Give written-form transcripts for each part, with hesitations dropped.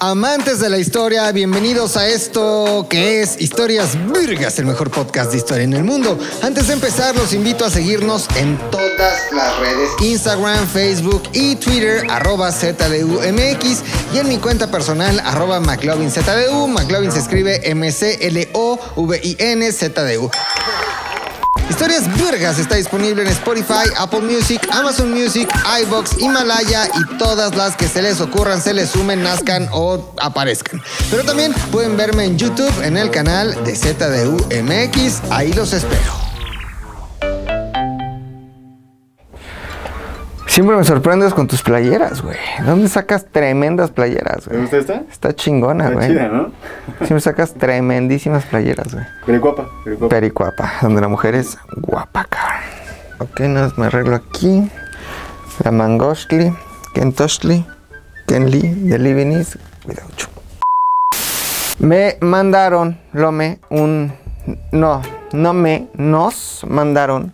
Amantes de la historia, bienvenidos a esto que es Historias Virgas, el mejor podcast de historia en el mundo. Antes de empezar, los invito a seguirnos en todas las redes: Instagram, Facebook y Twitter, @ZDUMX, y en mi cuenta personal, @McLovinZDU. McLovin se escribe McLovinZDU. Historias Virgas está disponible en Spotify, Apple Music, Amazon Music, iVoox, Himalaya y todas las que se les ocurran, se les sumen, nazcan o aparezcan. Pero también pueden verme en YouTube en el canal de ZDUMX. Ahí los espero. Siempre me sorprendes con tus playeras, güey. ¿Dónde sacas tremendas playeras, güey? ¿Te gusta esta? Está chingona, güey. Está chida, ¿no? Siempre sacas tremendísimas playeras, güey. Pericuapa. Pericuapa, donde la mujer es guapa, cabrón. Ok, me arreglo aquí. La mangoshli, kentoshli, kenli, de Livinis. Cuidado. Me mandaron, nos mandaron.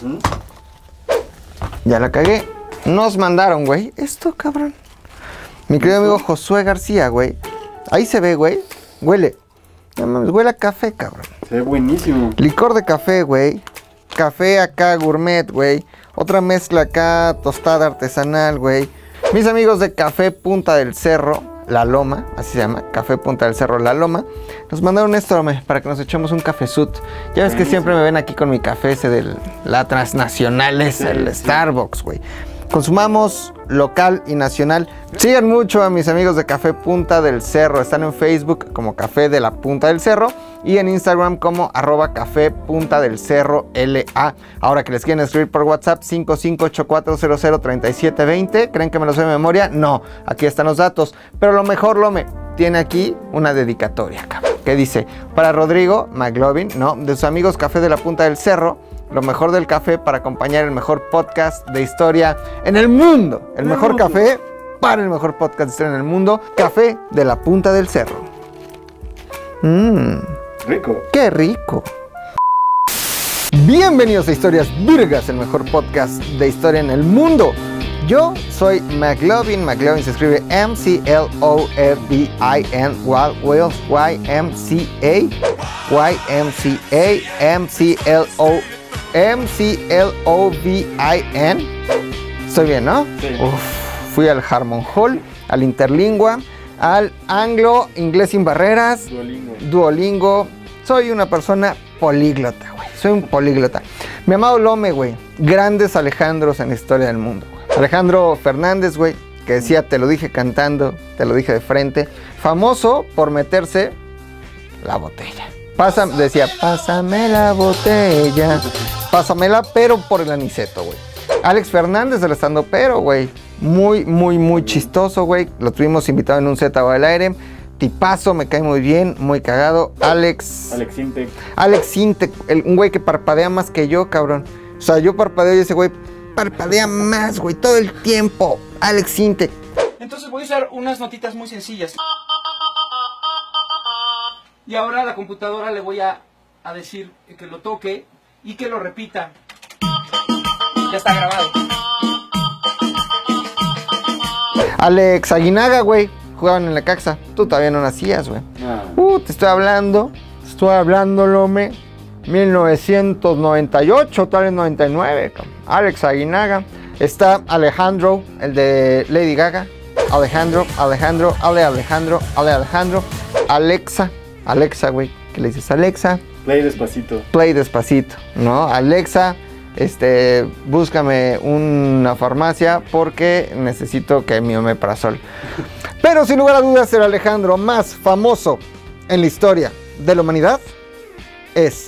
Ya la cagué. Nos mandaron, güey. Esto, cabrón. Mi querido amigo Josué García, güey. Ahí se ve, güey. Huele. Huele a café, cabrón. Se ve buenísimo. Licor de café, güey. Café acá gourmet, güey. Otra mezcla acá, tostada artesanal, güey. Mis amigos de Café Punta del Cerro, La Loma, así se llama, Café Punta del Cerro, La Loma, nos mandaron esto, para que nos echemos un cafezut. Ya ves que siempre me ven aquí con mi café ese de la transnacional, el Starbucks, güey. Consumamos local y nacional. Sigan mucho a mis amigos de Café Punta del Cerro. Están en Facebook como Café de la Punta del Cerro y en Instagram como @Café Punta del Cerro LA. Ahora que les quieren escribir por WhatsApp, 5584003720. ¿Creen que me lo sé de memoria? No, aquí están los datos. Pero lo mejor, tiene aquí una dedicatoria, cabrón, que dice: para Rodrigo McLovin, de sus amigos Café de la Punta del Cerro, lo mejor del café para acompañar el mejor podcast de historia en el mundo. El mejor café para el mejor podcast de historia en el mundo. Café de la Punta del Cerro. Rico. ¡Qué rico! Bienvenidos a Historias Virgas, el mejor podcast de historia en el mundo. Yo soy McLovin. McLovin se escribe McLovin, McLovin. Estoy bien, ¿no? Sí. Fui al Harmon Hall, al Interlingua, al Anglo, Inglés sin Barreras, Duolingo. Soy una persona políglota, güey. Soy un políglota. Mi amado Lome, güey. Grandes Alejandros en la historia del mundo, güey. Alejandro Fernández, güey, que decía: te lo dije cantando, te lo dije de frente. Famoso por meterse la botella. Decía: pásame la botella. Pásamela, pero por el aniceto, güey. Alex Fernández, del estandopero, güey. Muy chistoso, güey. Lo tuvimos invitado en un Z al aire. Tipazo, me cae muy bien, muy cagado. Alex Intec, un güey que parpadea más que yo, cabrón. O sea, yo parpadeo y ese güey parpadea más, güey, todo el tiempo. Alex Intec. Entonces voy a usar unas notitas muy sencillas. Y ahora a la computadora le voy a decir que lo toque y que lo repita. Ya está grabado. Alex Aguinaga, güey. Jugaban en la Caxa. Tú todavía no nacías, güey. Te estoy hablando, Lome. 1998, tal vez 99. Alex Aguinaga. Está Alejandro, el de Lady Gaga. Alejandro. Alexa, güey. ¿Qué le dices? Alexa. Play despacito. ¿No? Alexa, búscame una farmacia porque necesito que mi omeprazol. Pero sin lugar a dudas, el Alejandro más famoso en la historia de la humanidad es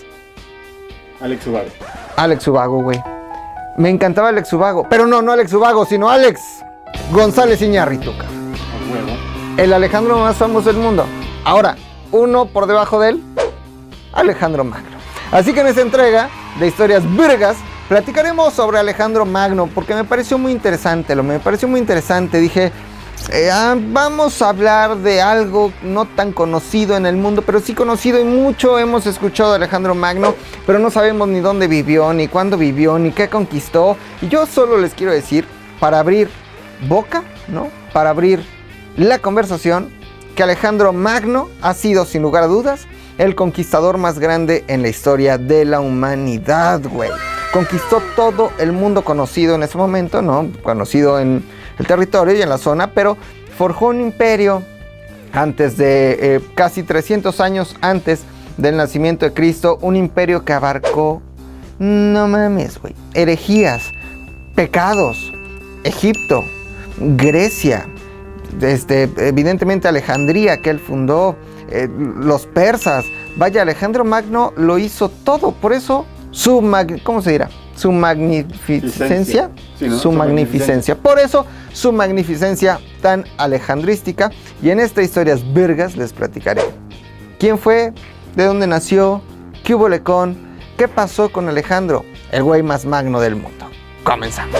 Alex Ubago, güey. Me encantaba Alex Ubago, pero no Alex Ubago, sino Alex González Iñárritu, el Alejandro más famoso del mundo. Ahora, uno por debajo de él, Alejandro Magno. Así que en esta entrega de Historias Virgas platicaremos sobre Alejandro Magno, porque me pareció muy interesante. Dije, vamos a hablar de algo no tan conocido en el mundo, pero sí conocido, y mucho hemos escuchado de Alejandro Magno, pero no sabemos ni dónde vivió, ni cuándo vivió, ni qué conquistó. Y yo solo les quiero decir, para abrir boca, ¿no? Para abrir la conversación, que Alejandro Magno ha sido, sin lugar a dudas, el conquistador más grande en la historia de la humanidad, güey. Conquistó todo el mundo conocido en ese momento, ¿no? Conocido en el territorio y en la zona, pero forjó un imperio antes de, casi 300 años antes del nacimiento de Cristo, un imperio que abarcó, no mames, güey, herejías, pecados, Egipto, Grecia, evidentemente Alejandría, que él fundó, los persas. Vaya, Alejandro Magno lo hizo todo, por eso ¿cómo se dirá? Su magnificencia, sí, ¿no? Su magnificencia. Por eso su magnificencia tan alejandrística. Y en esta Historias Vergas les platicaré quién fue, de dónde nació, qué hubo lecón, qué pasó con Alejandro, el güey más magno del mundo. Comenzamos.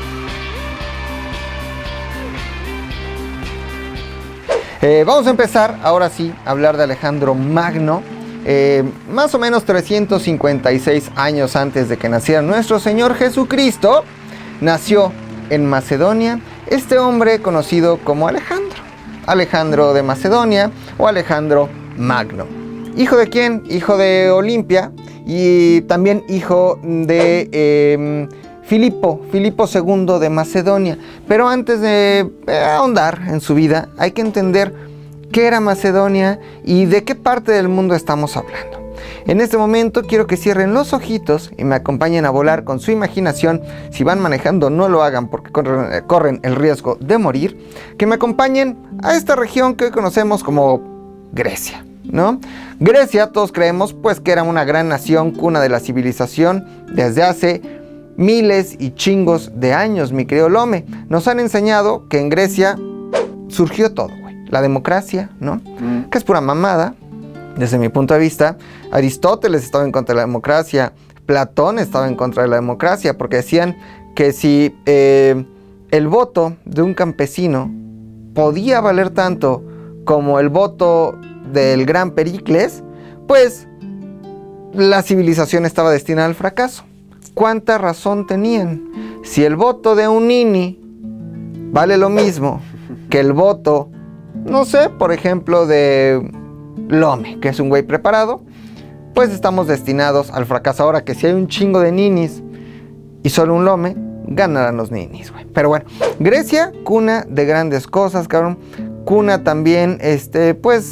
Vamos a empezar ahora sí a hablar de Alejandro Magno. Más o menos 356 años antes de que naciera nuestro Señor Jesucristo, nació en Macedonia este hombre conocido como Alejandro de Macedonia o Alejandro Magno. ¿Hijo de quién? Hijo de Olimpia y también hijo de Filipo II de Macedonia. Pero antes de ahondar en su vida, hay que entender qué era Macedonia y de qué parte del mundo estamos hablando. En este momento quiero que cierren los ojitos y me acompañen a volar con su imaginación. Si van manejando, no lo hagan porque corren el riesgo de morir. Que me acompañen a esta región que hoy conocemos como Grecia, ¿no? Grecia, todos creemos pues que era una gran nación, cuna de la civilización desde hace miles y chingos de años, mi querido Lome. Nos han enseñado que en Grecia surgió todo, güey. La democracia, ¿no? Que es pura mamada, desde mi punto de vista. Aristóteles estaba en contra de la democracia. Platón estaba en contra de la democracia, porque decían que si el voto de un campesino podía valer tanto como el voto del gran Pericles, pues la civilización estaba destinada al fracaso. ¿Cuánta razón tenían? Si el voto de un nini vale lo mismo que el voto, no sé, por ejemplo, de Lome, que es un güey preparado, pues estamos destinados al fracaso. Ahora que si hay un chingo de ninis y solo un Lome, ganarán los ninis, güey. Pero bueno, Grecia, cuna de grandes cosas, cabrón. Cuna también, pues,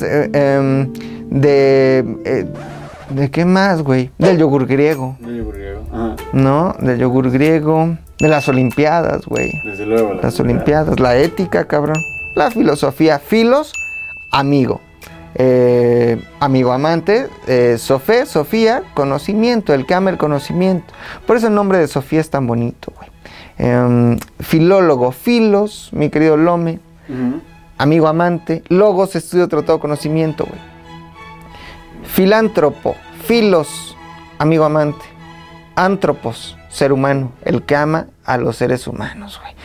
¿de qué más, güey? Del yogur griego. Del yogur griego. Ajá. ¿No? Del yogur griego. De las olimpiadas, güey. Desde luego. Las olimpiadas. La ética, cabrón. La filosofía. Filos, amigo. Amigo amante. Sofía, conocimiento. El que ama el conocimiento. Por eso el nombre de Sofía es tan bonito, güey. Filólogo. Filos, mi querido Lome. Amigo amante. Logos, estudio, tratado, conocimiento, güey. Filántropo, filos, amigo amante. Antropos, ser humano, el que ama a los seres humanos, güey.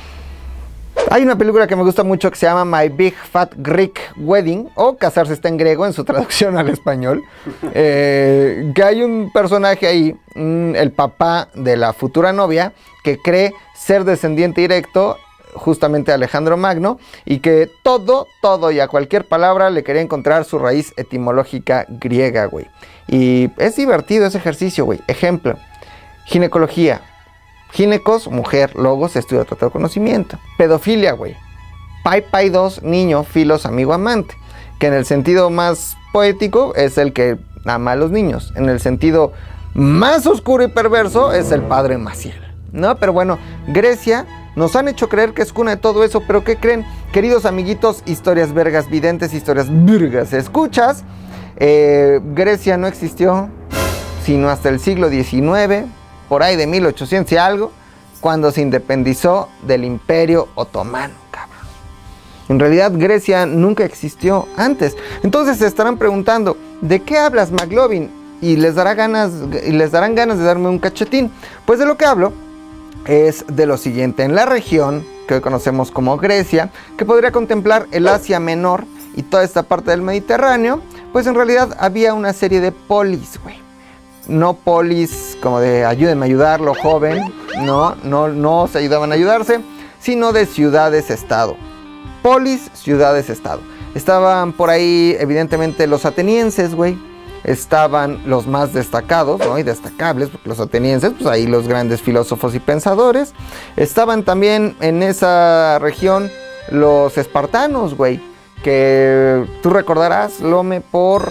Hay una película que me gusta mucho que se llama My Big Fat Greek Wedding, o Casarse está en griego en su traducción al español. Que hay un personaje ahí, el papá de la futura novia, que cree ser descendiente directo justamente a Alejandro Magno, y que todo y a cualquier palabra le quería encontrar su raíz etimológica griega, güey. Y es divertido ese ejercicio, güey. Ejemplo, ginecología. Ginecos, mujer, logos, estudio, tratado, conocimiento. Pedofilia, güey. Pai 2, niño, filos, amigo, amante. Que en el sentido más poético es el que ama a los niños. En el sentido más oscuro y perverso es el padre Maciel, ¿no? Pero bueno, Grecia nos han hecho creer que es cuna de todo eso, pero ¿qué creen? Queridos amiguitos, historias vergas videntes, historias vergas escuchas, Grecia no existió sino hasta el siglo XIX, por ahí de 1800 y algo, cuando se independizó del Imperio Otomano, cabrón. En realidad Grecia nunca existió antes. Entonces se estarán preguntando, ¿de qué hablas, McLovin? Y les darán ganas de darme un cachetín. Pues de lo que hablo es de lo siguiente. En la región que hoy conocemos como Grecia, que podría contemplar el Asia Menor y toda esta parte del Mediterráneo, pues en realidad había una serie de polis, güey. No polis como de ayúdenme a ayudarlo, joven. No se ayudaban a ayudarse, sino de ciudades-estado. Polis, ciudades-estado. Estaban por ahí, evidentemente, los atenienses, güey. Estaban los más destacados, ¿no? Y destacables, porque los atenienses, pues ahí los grandes filósofos y pensadores. Estaban también en esa región los espartanos, güey. Que tú recordarás, Lome, por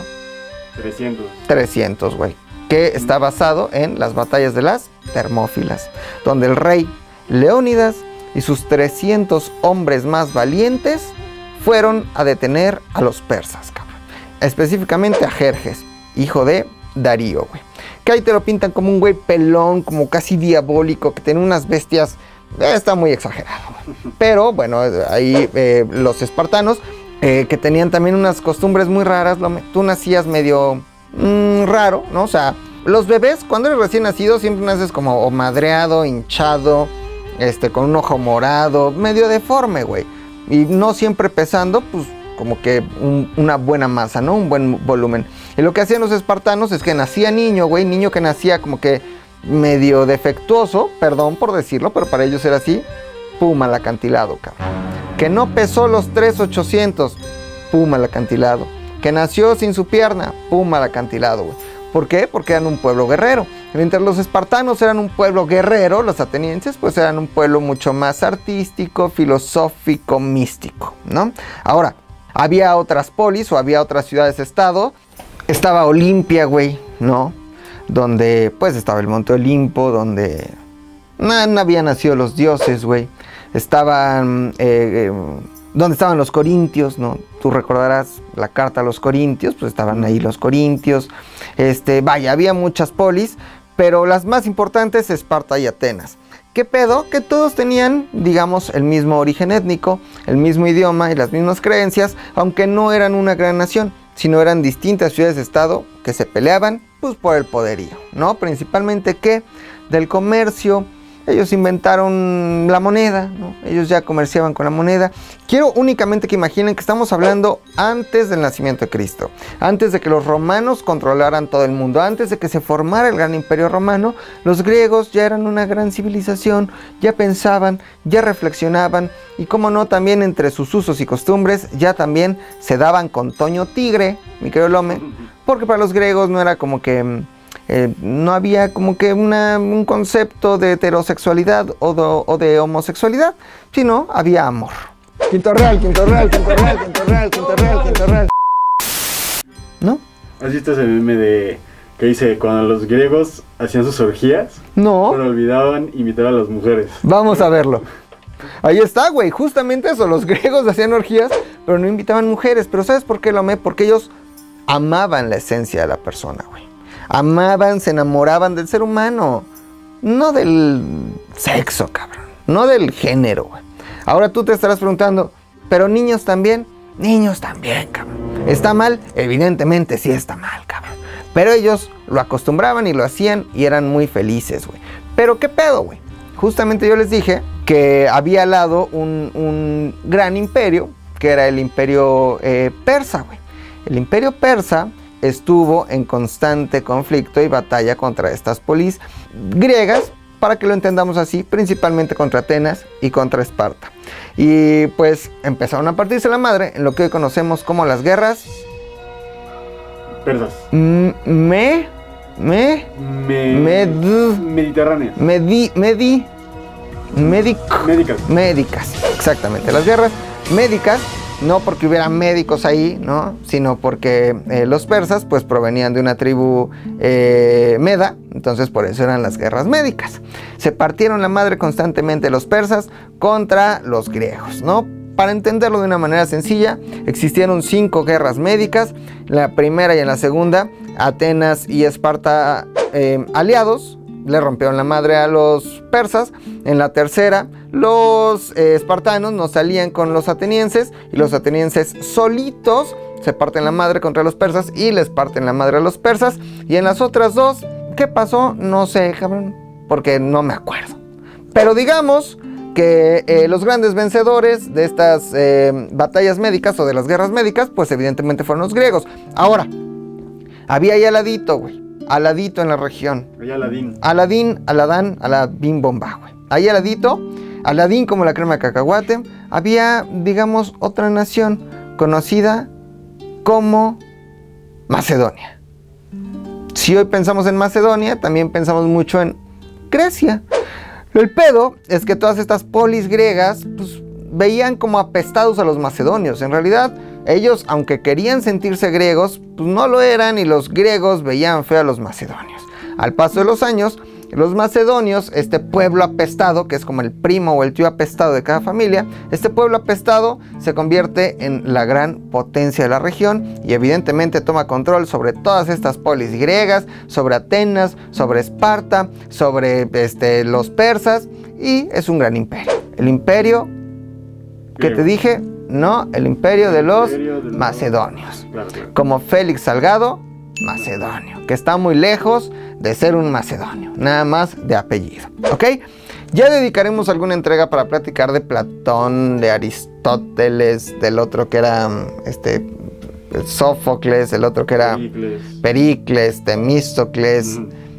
300, güey. Que está basado en las batallas de las Termófilas, donde el rey Leónidas y sus 300 hombres más valientes fueron a detener a los persas, cabrón. Específicamente a Jerjes, hijo de Darío, güey. Que ahí te lo pintan como un güey pelón, como casi diabólico, que tiene unas bestias. Está muy exagerado, güey. Pero bueno, ahí los espartanos, que tenían también unas costumbres muy raras. Tú nacías medio raro, ¿no? O sea, los bebés, cuando eres recién nacido, siempre naces como madreado, hinchado, con un ojo morado, medio deforme, güey. Y no siempre pesando, pues como que una buena masa, ¿no? Un buen volumen. Y lo que hacían los espartanos es que nacía niño, güey. Niño que nacía como que medio defectuoso, perdón por decirlo, pero para ellos era así. Pum, al acantilado, cabrón. Que no pesó los 3,800. Pum, al acantilado. Que nació sin su pierna. Pum, al acantilado, güey. ¿Por qué? Porque eran un pueblo guerrero. Mientras los espartanos eran un pueblo guerrero, los atenienses pues eran un pueblo mucho más artístico, filosófico, místico, ¿no? Ahora, había otras polis o había otras ciudades-estado. Estaba Olimpia, güey, ¿no? Donde pues estaba el Monte Olimpo, donde no habían nacido los dioses, güey. Estaban... donde estaban los corintios, ¿no? Tú recordarás la carta a los corintios, pues estaban ahí los corintios. Vaya, había muchas polis, pero las más importantes, Esparta y Atenas. ¿Qué pedo? Que todos tenían, digamos, el mismo origen étnico, el mismo idioma y las mismas creencias, aunque no eran una gran nación, sino eran distintas ciudades-estado que se peleaban, pues, por el poderío, ¿no? Principalmente, ¿qué? Del comercio. Ellos inventaron la moneda, ¿no? Ellos ya comerciaban con la moneda. Quiero únicamente que imaginen que estamos hablando antes del nacimiento de Cristo, antes de que los romanos controlaran todo el mundo, antes de que se formara el gran imperio romano. Los griegos ya eran una gran civilización, ya pensaban, ya reflexionaban y, como no, también entre sus usos y costumbres ya también se daban con Toño Tigre, mi querido Lome, porque para los griegos no era como que... no había como que un concepto de heterosexualidad o de homosexualidad, sino había amor. Quinto real, quinto real, quinto real, quinto real, quinto real, quinto real. ¿No? ¿Has visto ese meme de que dice cuando los griegos hacían sus orgías? No. Pero olvidaban invitar a las mujeres. Vamos a verlo. Ahí está, güey. Justamente eso. Los griegos hacían orgías, pero no invitaban mujeres. Pero ¿sabes por qué, Lome? Porque ellos amaban la esencia de la persona, güey. Amaban, se enamoraban del ser humano, no del sexo, cabrón, no del género, güey. Ahora tú te estarás preguntando, ¿pero niños también? Niños también, cabrón. ¿Está mal? Evidentemente sí está mal, cabrón. Pero ellos lo acostumbraban y lo hacían y eran muy felices, güey. ¿Pero qué pedo, güey? Justamente yo les dije que había al lado un gran imperio, que era el imperio persa, güey. El imperio persa estuvo en constante conflicto y batalla contra estas polis griegas, para que lo entendamos así, principalmente contra Atenas y contra Esparta. Y pues empezaron a partirse la madre en lo que hoy conocemos como las guerras persas. Mediterráneas. Médicas, exactamente, las guerras médicas. No porque hubiera médicos ahí, ¿no? Sino porque los persas pues provenían de una tribu meda, entonces por eso eran las guerras médicas. Se partieron la madre constantemente los persas contra los griegos, ¿no? Para entenderlo de una manera sencilla, existieron 5 guerras médicas. En la primera y en la segunda, Atenas y Esparta aliados le rompieron la madre a los persas. En la tercera, los espartanos no salían con los atenienses y los atenienses solitos se parten la madre contra los persas y les parten la madre a los persas. Y en las otras 2, ¿qué pasó? No sé, cabrón, porque no me acuerdo. Pero digamos que los grandes vencedores de estas batallas médicas o de las guerras médicas, pues evidentemente fueron los griegos. Ahora, había ahí al ladito, güey. Al ladito en la región. Aladán, Alabim Bomba, güey. Ahí al ladito, Aladín como la crema de cacahuate, había, digamos, otra nación conocida como Macedonia. Si hoy pensamos en Macedonia, también pensamos mucho en Grecia. El pedo es que todas estas polis griegas pues, veían como apestados a los macedonios. En realidad, ellos, aunque querían sentirse griegos, pues no lo eran, y los griegos veían feo a los macedonios. Al paso de los años, los macedonios, este pueblo apestado, que es como el primo o el tío apestado de cada familia, este pueblo apestado se convierte en la gran potencia de la región y evidentemente toma control sobre todas estas polis griegas, sobre Atenas, sobre Esparta, sobre los persas, y es un gran imperio. El imperio que te dije, no, el imperio de los macedonios. Claro. Como Félix Salgado Macedonio, que está muy lejos de ser un macedonio, nada más de apellido, ¿ok? Ya dedicaremos alguna entrega para platicar de Platón, de Aristóteles, del otro que era Sófocles, el otro que era Pericles, Temístocles,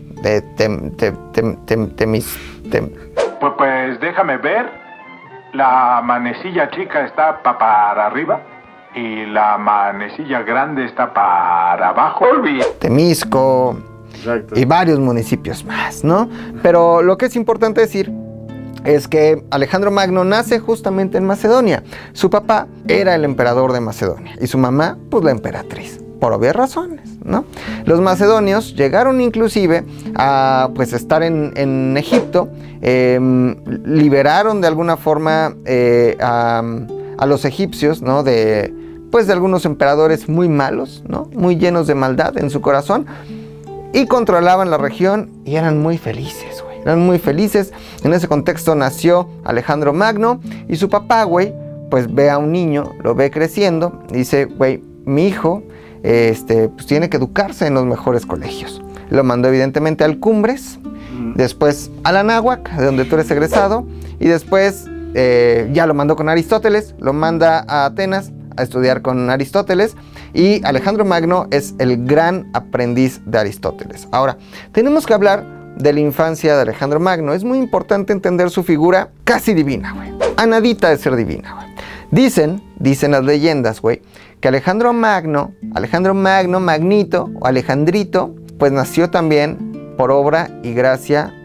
Pues déjame ver. La manecilla chica está para arriba y la manecilla grande está para abajo. Temisco. Exacto. Y varios municipios más, ¿no? Pero lo que es importante decir es que Alejandro Magno nace justamente en Macedonia. Su papá era el emperador de Macedonia y su mamá, pues la emperatriz, por obvias razones, ¿no? Los macedonios llegaron inclusive a pues estar en Egipto, liberaron de alguna forma a los egipcios, ¿no? De algunos emperadores muy malos, ¿no? Muy llenos de maldad en su corazón, y controlaban la región y eran muy felices, güey. Eran muy felices. En ese contexto nació Alejandro Magno y su papá, güey, pues ve a un niño, lo ve creciendo y dice, güey, mi hijo pues tiene que educarse en los mejores colegios. Lo mandó evidentemente al Cumbres, después a la Anáhuac, de donde tú eres egresado, y después ya lo mandó con Aristóteles, lo manda a Atenas a estudiar con Aristóteles, y Alejandro Magno es el gran aprendiz de Aristóteles. Ahora, tenemos que hablar de la infancia de Alejandro Magno. Es muy importante entender su figura casi divina, güey. A nadita de ser divina, güey. Dicen las leyendas, güey, que Alejandro Magno, Magnito o Alejandrito, pues nació también por obra y gracia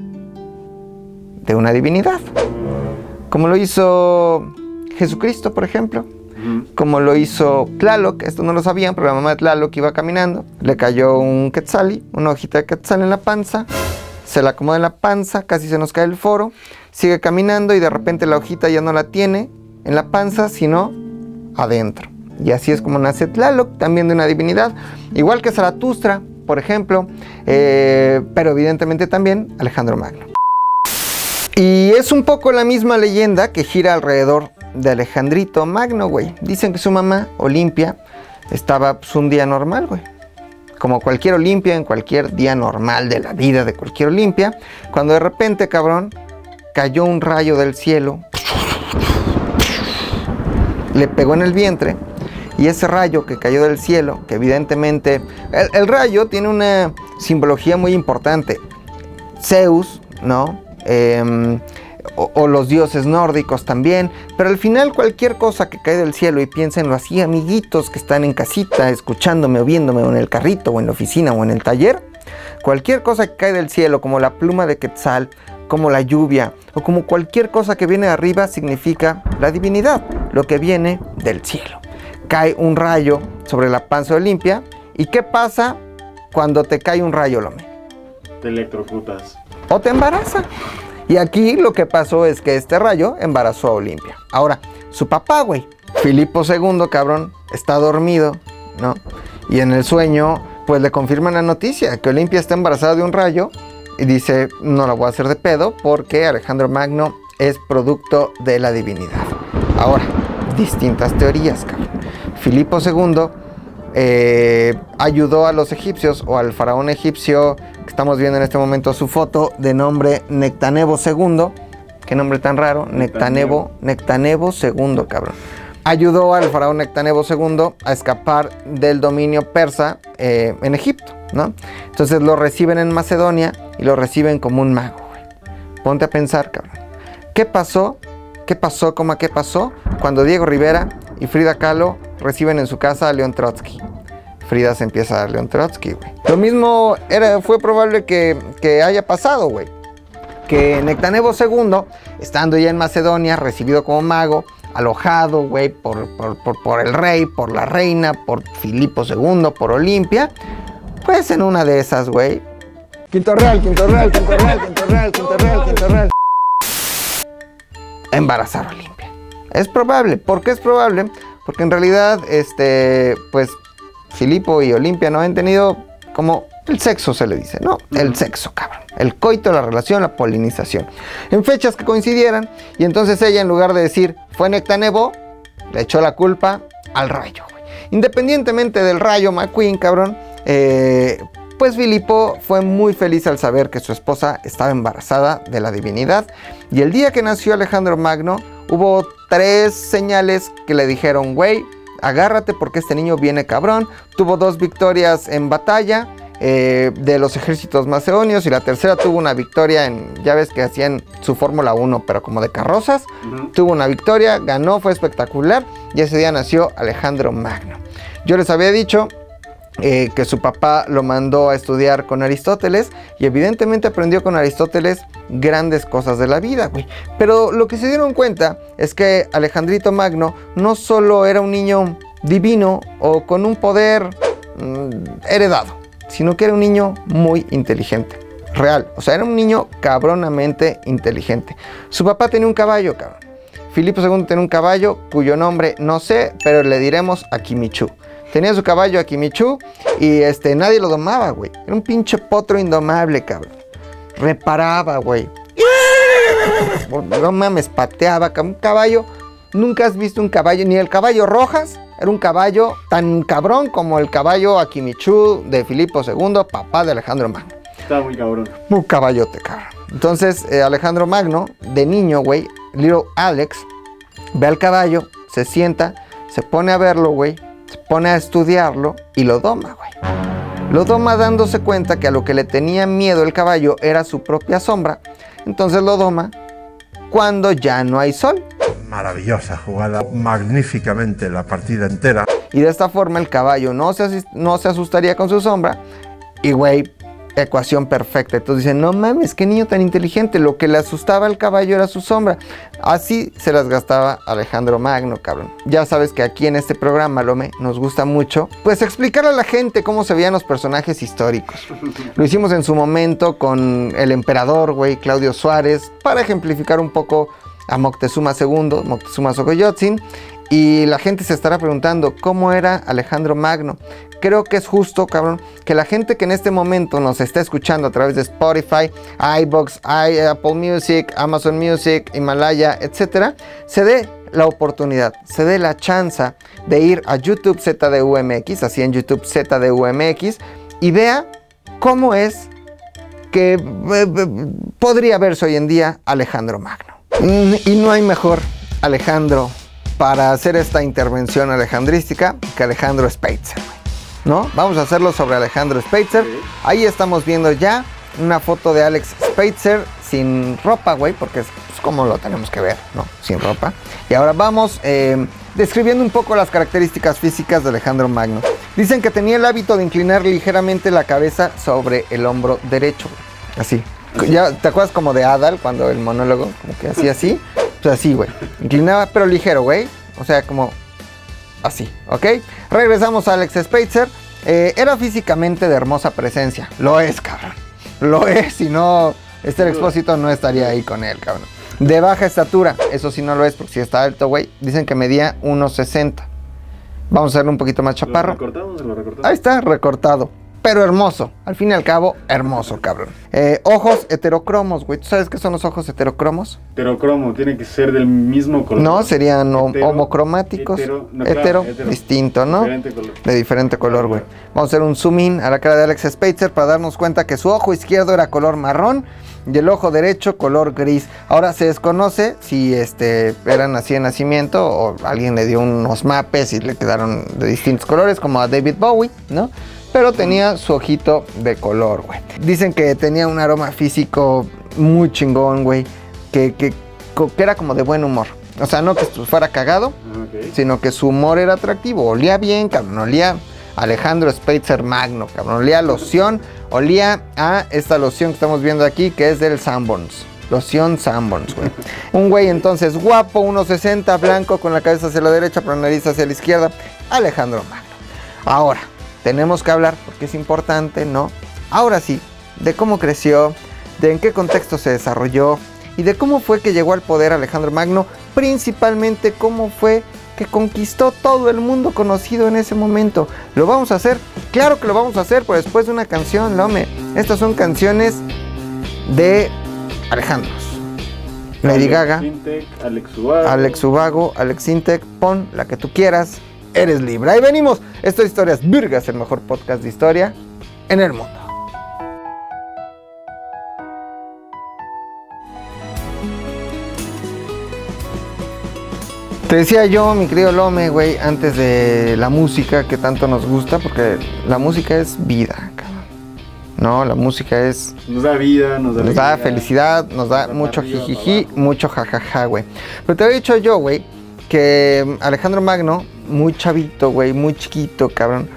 de una divinidad. Como lo hizo Jesucristo, por ejemplo. Como lo hizo Tlaloc. Esto no lo sabían, pero la mamá de Tlaloc iba caminando, le cayó un quetzali, una hojita de quetzal en la panza, se la acomoda en la panza, casi se nos cae el foro, sigue caminando y de repente la hojita ya no la tiene en la panza, sino adentro. Y así es como nace Tlaloc, también de una divinidad, igual que Zaratustra, por ejemplo, pero evidentemente también Alejandro Magno. Y es un poco la misma leyenda que gira alrededor de Alejandrito Magno, güey. Dicen que su mamá, Olimpia, estaba pues, un día normal, güey. Como cualquier Olimpia, en cualquier día normal de la vida de cualquier Olimpia, cuando de repente, cabrón, cayó un rayo del cielo, le pegó en el vientre, y ese rayo que cayó del cielo, que evidentemente, el rayo tiene una simbología muy importante. Zeus, ¿no? O los dioses nórdicos también, pero al final cualquier cosa que cae del cielo, y piénsenlo así, amiguitos que están en casita escuchándome o viéndome, o en el carrito o en la oficina o en el taller, cualquier cosa que cae del cielo, como la pluma de Quetzal, como la lluvia o como cualquier cosa que viene de arriba, significa la divinidad, lo que viene del cielo. Cae un rayo sobre la panza de Olimpia, ¿y qué pasa cuando te cae un rayo, Lome? Te electrocutas. O te embaraza. Y aquí lo que pasó es que este rayo embarazó a Olimpia. Ahora, su papá, güey, Filipo II, cabrón, está dormido, ¿no? Y en el sueño, pues le confirman la noticia, que Olimpia está embarazada de un rayo. Y dice, no la voy a hacer de pedo, porque Alejandro Magno es producto de la divinidad. Ahora, distintas teorías, cabrón. Filipo II ayudó a los egipcios, o al faraón egipcio, que estamos viendo en este momento su foto, de nombre Nectanebo II. Qué nombre tan raro, Nectanebo II, cabrón. Ayudó al faraón Nectanebo II a escapar del dominio persa en Egipto, ¿no? Entonces lo reciben en Macedonia y lo reciben como un mago, güey. Ponte a pensar, cabrón. ¿Qué pasó? ¿Qué pasó? ¿Cómo qué pasó? Cuando Diego Rivera y Frida Kahlo reciben en su casa a León Trotsky. Frida se empieza a dar León Trotsky, güey. Lo mismo fue probable que haya pasado, güey. Que Nectanebo II, estando ya en Macedonia, recibido como mago, alojado, güey, por el rey, por la reina, por Filipo II, por Olimpia, pues en una de esas, güey. Quinto Real. Embarazar a Olimpia. Es probable. ¿Por qué es probable? Porque en realidad, pues, Filipo y Olimpia no han tenido como el sexo, se le dice, ¿no? El sexo, cabrón. El coito, la relación, la polinización. En fechas que coincidieran. Y entonces ella, en lugar de decir, fue Nectanebo, le echó la culpa al rayo, güey. Independientemente del rayo McQueen, cabrón, pues Filipo fue muy feliz al saber que su esposa estaba embarazada de la divinidad. Y el día que nació Alejandro Magno, hubo 3 señales que le dijeron, güey, agárrate porque este niño viene cabrón. Tuvo 2 victorias en batalla de los ejércitos macedonios, y la tercera tuvo una victoria en, ya ves que hacían su Fórmula 1 pero como de carrozas. Tuvo una victoria, ganó, fue espectacular, y ese día nació Alejandro Magno. Yo les había dicho que su papá lo mandó a estudiar con Aristóteles, y evidentemente aprendió con Aristóteles grandes cosas de la vida, güey. Pero lo que se dieron cuenta es que Alejandrito Magno no solo era un niño divino o con un poder heredado, sino que era un niño muy inteligente, real. O sea, era un niño cabronamente inteligente. Su papá tenía un caballo, cabrón. Filipo II tenía un caballo cuyo nombre no sé, pero le diremos Akimichu. Tenía su caballo Akimichu y nadie lo domaba, güey. Era un pinche potro indomable, cabrón. Reparaba, güey. No mames, pateaba, un caballo. Nunca has visto un caballo, ni el caballo Rojas. Era un caballo tan cabrón como el caballo Akimichu de Filipo II, papá de Alejandro Magno. Estaba muy cabrón. Un caballote, cabrón. Entonces, Alejandro Magno, de niño, güey, Little Alex, ve al caballo, se sienta, se pone a verlo, güey, se pone a estudiarlo y lo doma, güey. Lo doma dándose cuenta que a lo que le tenía miedo el caballo era su propia sombra. Entonces lo doma cuando ya no hay sol. Maravillosa jugada, magníficamente la partida entera. Y de esta forma el caballo no se asustaría con su sombra. Y güey, ecuación perfecta. Entonces dicen, no mames, qué niño tan inteligente. Lo que le asustaba al caballo era su sombra. Así se las gastaba Alejandro Magno, cabrón. Ya sabes que aquí en este programa, Lome, nos gusta mucho, pues, explicarle a la gente cómo se veían los personajes históricos. Lo hicimos en su momento con el emperador, güey, Claudio Suárez, para ejemplificar un poco a Moctezuma II, Moctezuma Xocoyotzin. Y la gente se estará preguntando, ¿cómo era Alejandro Magno? Creo que es justo, cabrón, que la gente que en este momento nos está escuchando a través de Spotify, iVoox, Apple Music, Amazon Music, Himalaya, etcétera, se dé la oportunidad, se dé la chance de ir a YouTube ZDUMX, así en YouTube ZDUMX, y vea cómo es que podría verse hoy en día Alejandro Magno. Y no hay mejor Alejandro para hacer esta intervención alejandrística que Alejandro Spitzer, ¿no? Vamos a hacerlo sobre Alejandro Spitzer. Ahí estamos viendo ya una foto de Alex Spitzer sin ropa, güey, porque es pues, como lo tenemos que ver, ¿no? Sin ropa. Y ahora vamos describiendo un poco las características físicas de Alejandro Magno. Dicen que tenía el hábito de inclinar ligeramente la cabeza sobre el hombro derecho, güey. Así. ¿Ya te acuerdas como de Adal cuando el monólogo como que hacía así? Pues así, güey. Inclinaba, pero ligero, güey. O sea, como así, ¿ok? Regresamos a Alex Spitzer. Era físicamente de hermosa presencia. Lo es, cabrón. Lo es, si no, Esther Expósito no estaría ahí con él, cabrón. De baja estatura. Eso sí no lo es, porque si está alto, güey. Dicen que medía 1.60. Vamos a hacerlo un poquito más chaparro. ¿Lo recortamos? Ahí está, recortado. Pero hermoso, al fin y al cabo, hermoso, cabrón. Ojos heterocromos, güey. ¿Tú sabes qué son los ojos heterocromos? Heterocromo, tiene que ser del mismo color. No, serían homocromáticos. Hetero, distinto, ¿no? Diferente color. De diferente color, güey. Vamos a hacer un zoom in a la cara de Alex Spitzer para darnos cuenta que su ojo izquierdo era color marrón y el ojo derecho color gris. Ahora se desconoce si eran así de nacimiento o alguien le dio unos mapes y le quedaron de distintos colores, como a David Bowie, ¿no? Pero tenía su ojito de color, güey. Dicen que tenía un aroma físico muy chingón, güey. Que era como de buen humor. O sea, no que fuera cagado, Ok. sino que su humor era atractivo. Olía bien, cabrón, olía Alejandro Spitzer Magno, cabrón. Olía a loción, olía a esta loción que estamos viendo aquí, que es del Sanborns. Loción Sanborns, güey. Un güey entonces guapo, 1.60, blanco, con la cabeza hacia la derecha, pero la nariz hacia la izquierda. Alejandro Magno. Ahora, tenemos que hablar, porque es importante, ¿no? Ahora sí, de cómo creció, de en qué contexto se desarrolló y de cómo fue que llegó al poder Alejandro Magno, principalmente cómo fue que conquistó todo el mundo conocido en ese momento. ¿Lo vamos a hacer? Claro que lo vamos a hacer, pero después de una canción, Lome. Estas son canciones de Alejandros. Lady Gaga, Alex Ubago, Alex Intec, pon la que tú quieras, eres libre. Ahí venimos. Esto es Historias Virgas, el mejor podcast de historia en el mundo. Te decía yo, mi querido Lome, güey, antes de la música que tanto nos gusta, porque la música es vida, cabrón. No, la música es... Nos da vida, nos da felicidad, nos da mucho jijiji, mucho jajaja, güey. Pero te había dicho yo, güey, que Alejandro Magno, muy chavito, güey, muy chiquito, cabrón,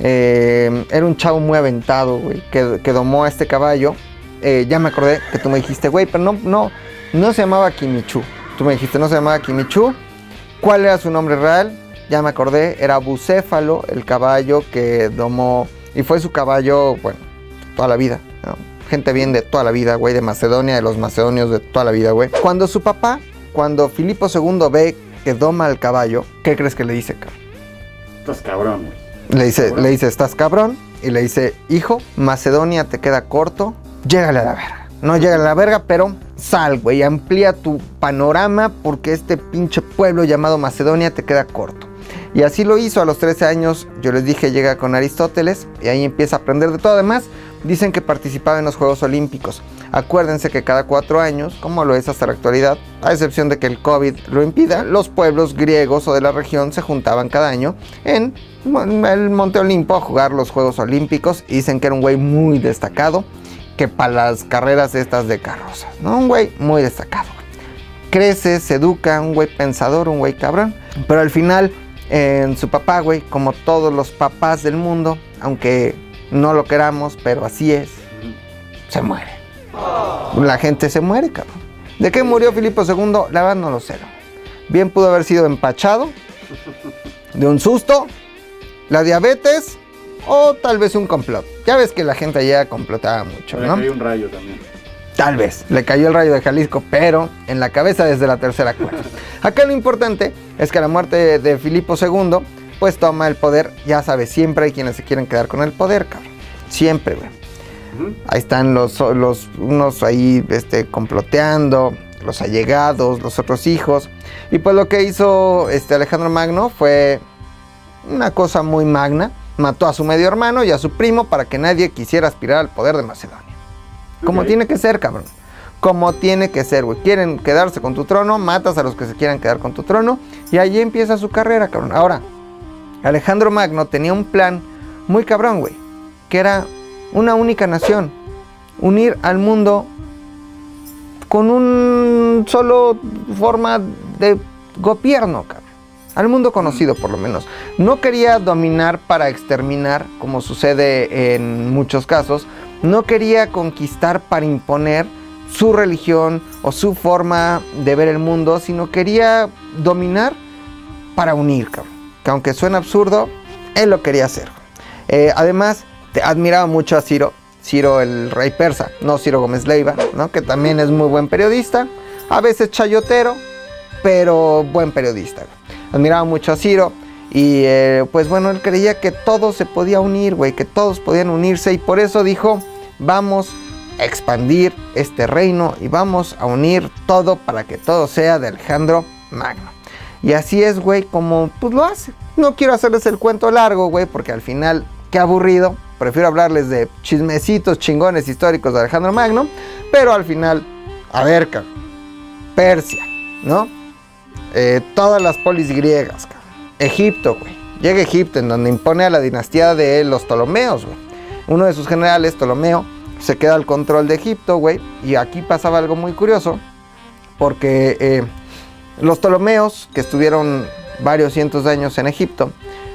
era un chavo muy aventado, güey, que domó a este caballo. Ya me acordé que tú me dijiste, güey, pero no se llamaba Kimichu. Tú me dijiste, no se llamaba Kimichu. ¿Cuál era su nombre real? Ya me acordé, era Bucéfalo, el caballo que domó, y fue su caballo, bueno, toda la vida, ¿no? Gente bien de toda la vida, güey, de Macedonia, de los macedonios de toda la vida, güey. Cuando su papá, cuando Filipo II ve que doma al caballo, ¿qué crees que le dice, cabrón? Estás cabrón, güey. Le dice, estás cabrón, y le dice, hijo, Macedonia te queda corto, llégale a la verga. No llega a la verga, pero sal, güey, amplía tu panorama porque este pinche pueblo llamado Macedonia te queda corto. Y así lo hizo a los 13 años, yo les dije, llega con Aristóteles y ahí empieza a aprender de todo. Además, dicen que participaba en los Juegos Olímpicos. Acuérdense que cada 4 años, como lo es hasta la actualidad, a excepción de que el COVID lo impida, los pueblos griegos o de la región se juntaban cada año en el Monte Olimpo a jugar los Juegos Olímpicos. Y dicen que era un güey muy destacado, que para las carreras estas de carrozas, ¿no? Un güey muy destacado. Crece, se educa, un güey pensador, un güey cabrón. Pero al final, su papá, güey, como todos los papás del mundo, aunque no lo queramos, pero así es, se muere. La gente se muere, cabrón. ¿De qué murió Filipo II? La verdad no lo sé. Bien pudo haber sido empachado, de un susto, la diabetes, o tal vez un complot. Ya ves que la gente allá complotaba mucho, ¿no? Le cayó un rayo también. Tal vez, le cayó el rayo de Jalisco, pero en la cabeza desde la tercera cuerda. Acá lo importante es que a la muerte de Filipo II, pues toma el poder. Ya sabes, siempre hay quienes se quieren quedar con el poder, cabrón. Siempre, güey. Ahí están unos ahí comploteando, los allegados, los otros hijos. Y pues lo que hizo Alejandro Magno fue una cosa muy magna. Mató a su medio hermano y a su primo para que nadie quisiera aspirar al poder de Macedonia. Como tiene que ser, cabrón. Como tiene que ser, güey. Quieren quedarse con tu trono, matas a los que se quieran quedar con tu trono. Y allí empieza su carrera, cabrón. Ahora, Alejandro Magno tenía un plan muy cabrón, güey. Que era una única nación. Unir al mundo con un solo forma de gobierno, cabrón. Al mundo conocido, por lo menos. No quería dominar para exterminar, como sucede en muchos casos. No quería conquistar para imponer su religión o su forma de ver el mundo, sino quería dominar para unir, cabrón. Que aunque suena absurdo, él lo quería hacer. Además, admiraba mucho a Ciro el rey persa, no Ciro Gómez Leiva, ¿no? Que también es muy buen periodista, a veces chayotero, pero buen periodista. Admiraba mucho a Ciro y pues bueno, él creía que todo se podía unir, güey, que todos podían unirse, y por eso dijo, vamos a expandir este reino y vamos a unir todo para que todo sea de Alejandro Magno. Y así es, güey, como pues lo hace. No quiero hacerles el cuento largo, güey, porque al final, qué aburrido. Prefiero hablarles de chismecitos chingones históricos de Alejandro Magno, pero al final, a ver, cabrón, Persia, ¿no? Todas las polis griegas, cabrón. Egipto, güey. Llega a Egipto, en donde impone a la dinastía de los Ptolomeos, güey. Uno de sus generales, Ptolomeo, se queda al control de Egipto, güey. Y aquí pasaba algo muy curioso, porque los Ptolomeos, que estuvieron varios cientos de años en Egipto,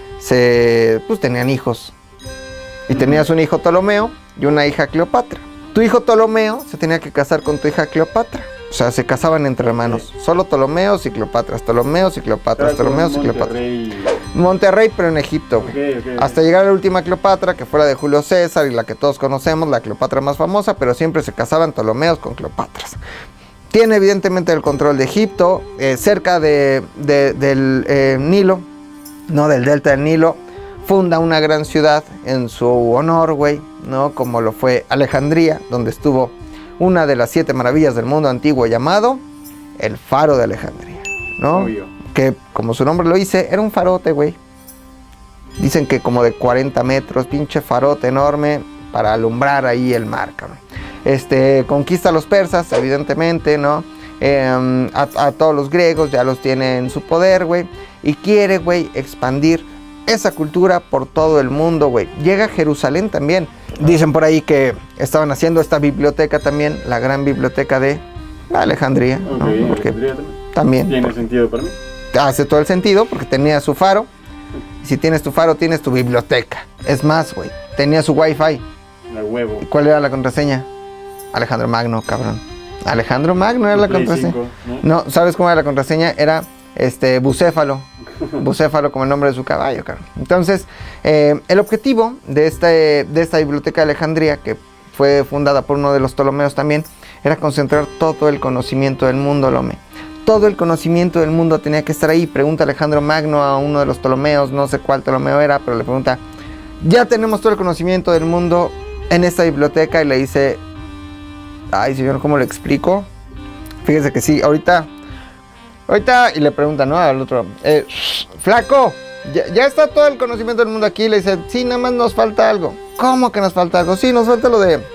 pues tenían hijos. Y tenías un hijo Ptolomeo y una hija Cleopatra. Tu hijo Ptolomeo se tenía que casar con tu hija Cleopatra. O sea, se casaban entre hermanos. Solo Ptolomeos y Cleopatras, Ptolomeos y Cleopatras, Ptolomeos y Cleopatras. Monterrey, pero en Egipto, güey. Okay. Hasta llegar a la última Cleopatra, que fue la de Julio César y la que todos conocemos, la Cleopatra más famosa, pero siempre se casaban Ptolomeos con Cleopatras. Tiene evidentemente el control de Egipto, cerca del Nilo, no, del delta del Nilo. Funda una gran ciudad en su honor, güey, ¿no? Como lo fue Alejandría, donde estuvo una de las 7 maravillas del mundo antiguo llamado el Faro de Alejandría, ¿no? Obvio. Que, como su nombre lo dice, era un farote, güey. Dicen que como de 40 metros, pinche farote enorme para alumbrar ahí el mar, cabrón. Conquista a los persas, evidentemente, ¿no? A todos los griegos ya los tiene en su poder, güey. Y quiere, güey, expandir esa cultura por todo el mundo, güey. Llega a Jerusalén también. Dicen por ahí que estaban haciendo esta biblioteca también, la gran biblioteca de Alejandría, ¿no? Porque Alejandría también tiene sentido para mí. hace todo el sentido, porque tenía su faro. Y si tienes tu faro, tienes tu biblioteca. Es más, güey, tenía su wifi. La huevo. ¿Cuál era la contraseña? Alejandro Magno, cabrón. Alejandro Magno era la Play contraseña. 5, No, ¿sabes cómo era la contraseña? Era Bucéfalo. Bucéfalo como el nombre de su caballo, cabrón. Entonces, el objetivo de esta biblioteca de Alejandría, que fue fundada por uno de los Ptolomeos también, era concentrar todo el conocimiento del mundo, Lome. Todo el conocimiento del mundo tenía que estar ahí. Pregunta Alejandro Magno a uno de los Ptolomeos, no sé cuál Ptolomeo era, pero le pregunta, ya tenemos todo el conocimiento del mundo en esta biblioteca, y le dice, ay señor, ¿cómo le explico? Fíjese que sí, ahorita, y le pregunta, ¿no? Al otro, flaco, ya está todo el conocimiento del mundo aquí. Y le dice, sí, nada más nos falta algo. ¿Cómo que nos falta algo? Sí, nos falta lo de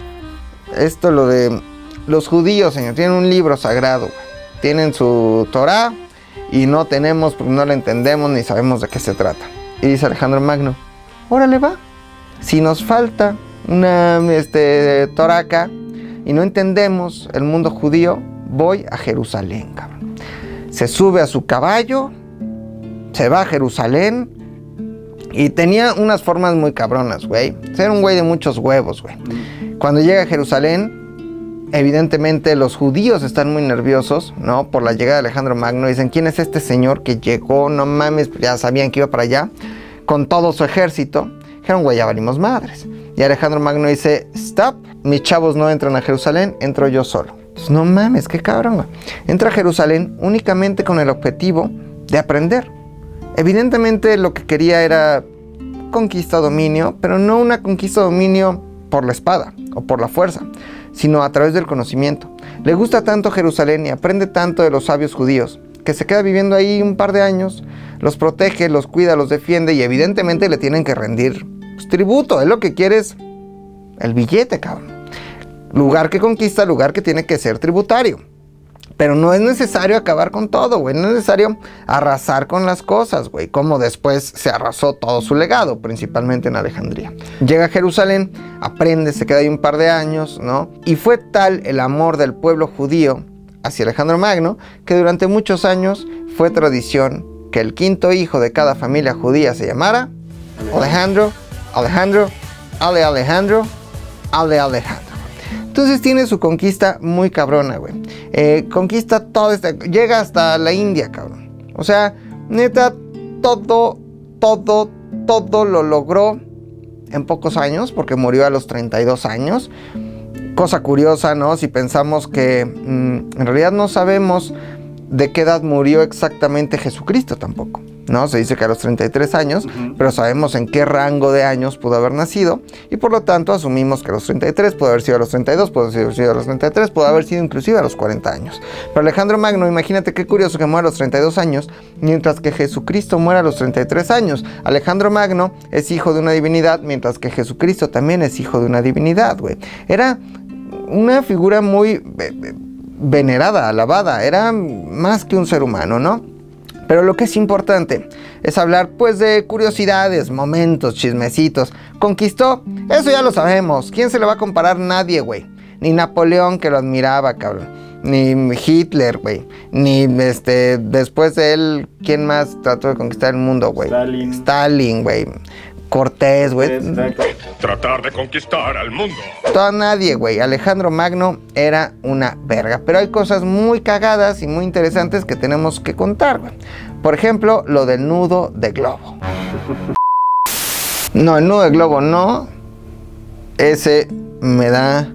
los judíos, señor. Tienen un libro sagrado, güey. Tienen su Torá y no tenemos, porque no la entendemos ni sabemos de qué se trata. Y dice Alejandro Magno, órale va, si nos falta una Torá acá y no entendemos el mundo judío, voy a Jerusalén, cabrón. Se sube a su caballo, se va a Jerusalén, y tenía unas formas muy cabronas, güey. Era un güey de muchos huevos, güey. Cuando llega a Jerusalén, evidentemente los judíos están muy nerviosos, ¿no? Por la llegada de Alejandro Magno. Dicen, ¿quién es este señor que llegó? No mames, ya sabían que iba para allá con todo su ejército. Dijeron, güey, ya valimos madres. Y Alejandro Magno dice, stop, mis chavos no entran a Jerusalén, entro yo solo. Pues no mames, qué cabrón, güey. Entra a Jerusalén únicamente con el objetivo de aprender. Evidentemente lo que quería era conquista, dominio, pero no una conquista, dominio por la espada o por la fuerza, sino a través del conocimiento. Le gusta tanto Jerusalén y aprende tanto de los sabios judíos, que se queda viviendo ahí un par de años, los protege, los cuida, los defiende, y evidentemente le tienen que rendir pues, tributo. Él lo que quiere es el billete, cabrón. Lugar que conquista, lugar que tiene que ser tributario. Pero no es necesario acabar con todo, güey. No es necesario arrasar con las cosas, güey. Como después se arrasó todo su legado, principalmente en Alejandría. Llega a Jerusalén, aprende, se queda ahí un par de años, ¿no? Y fue tal el amor del pueblo judío hacia Alejandro Magno, que durante muchos años fue tradición que el quinto hijo de cada familia judía se llamara Alejandro, Alejandro. Entonces tiene su conquista muy cabrona, güey. Conquista todo llega hasta la India, cabrón. O sea, neta, todo lo logró en pocos años, porque murió a los 32 años. Cosa curiosa, ¿no? Si pensamos que en realidad no sabemos de qué edad murió exactamente Jesucristo tampoco, ¿no? Se dice que a los 33 años, pero sabemos en qué rango de años pudo haber nacido, y por lo tanto asumimos que a los 33, pudo haber sido a los 32, pudo haber sido a los 33, pudo haber sido inclusive a los 40 años. Pero Alejandro Magno, imagínate qué curioso que muera a los 32 años, mientras que Jesucristo muera a los 33 años. Alejandro Magno es hijo de una divinidad, mientras que Jesucristo también es hijo de una divinidad, güey. Era una figura muy venerada, alabada, era más que un ser humano, ¿no? Pero lo que es importante es hablar pues de curiosidades, momentos, chismecitos. Conquistó, eso ya lo sabemos. ¿Quién se le va a comparar? Nadie, güey. Ni Napoleón, que lo admiraba, cabrón. ni Hitler, güey, ni después de él, ¿quién más trató de conquistar el mundo, güey? Stalin, güey. Cortés, güey. Tratar de conquistar al mundo. Todo nadie, güey. Alejandro Magno era una verga. Pero hay cosas muy cagadas y muy interesantes que tenemos que contar, güey. Por ejemplo, lo del nudo de globo. No, el nudo de globo no. Ese me da...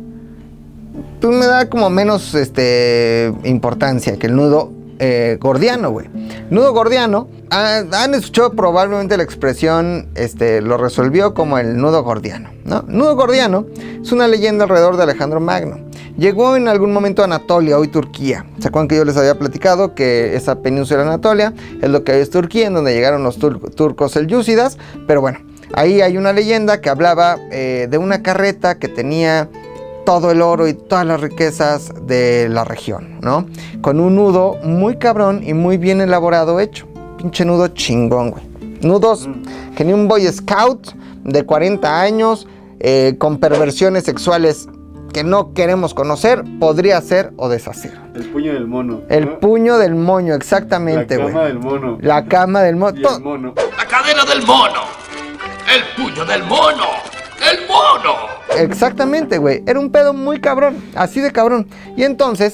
Pues me da como menos importancia que el nudo gordiano, güey. Nudo gordiano, han escuchado probablemente la expresión, lo resolvió como el nudo gordiano, ¿no? Nudo gordiano es una leyenda alrededor de Alejandro Magno. Llegó en algún momento a Anatolia, hoy Turquía. ¿Se acuerdan que yo les había platicado que esa península de Anatolia es lo que hoy es Turquía, en donde llegaron los turcos selyúcidas? Pero bueno, ahí hay una leyenda que hablaba de una carreta que tenía todo el oro y todas las riquezas de la región, ¿no? Con un nudo muy cabrón y muy bien elaborado hecho. Pinche nudo chingón, güey. Nudos que ni un Boy Scout de 40 años con perversiones sexuales que no queremos conocer podría hacer o deshacer. El puño del mono. El puño del moño, exactamente, güey. La cama del mono. La cama del mono. Y el mono. La cadena del mono. El puño del mono. ¡El mono! Exactamente, güey. Era un pedo muy cabrón. Así de cabrón. Y entonces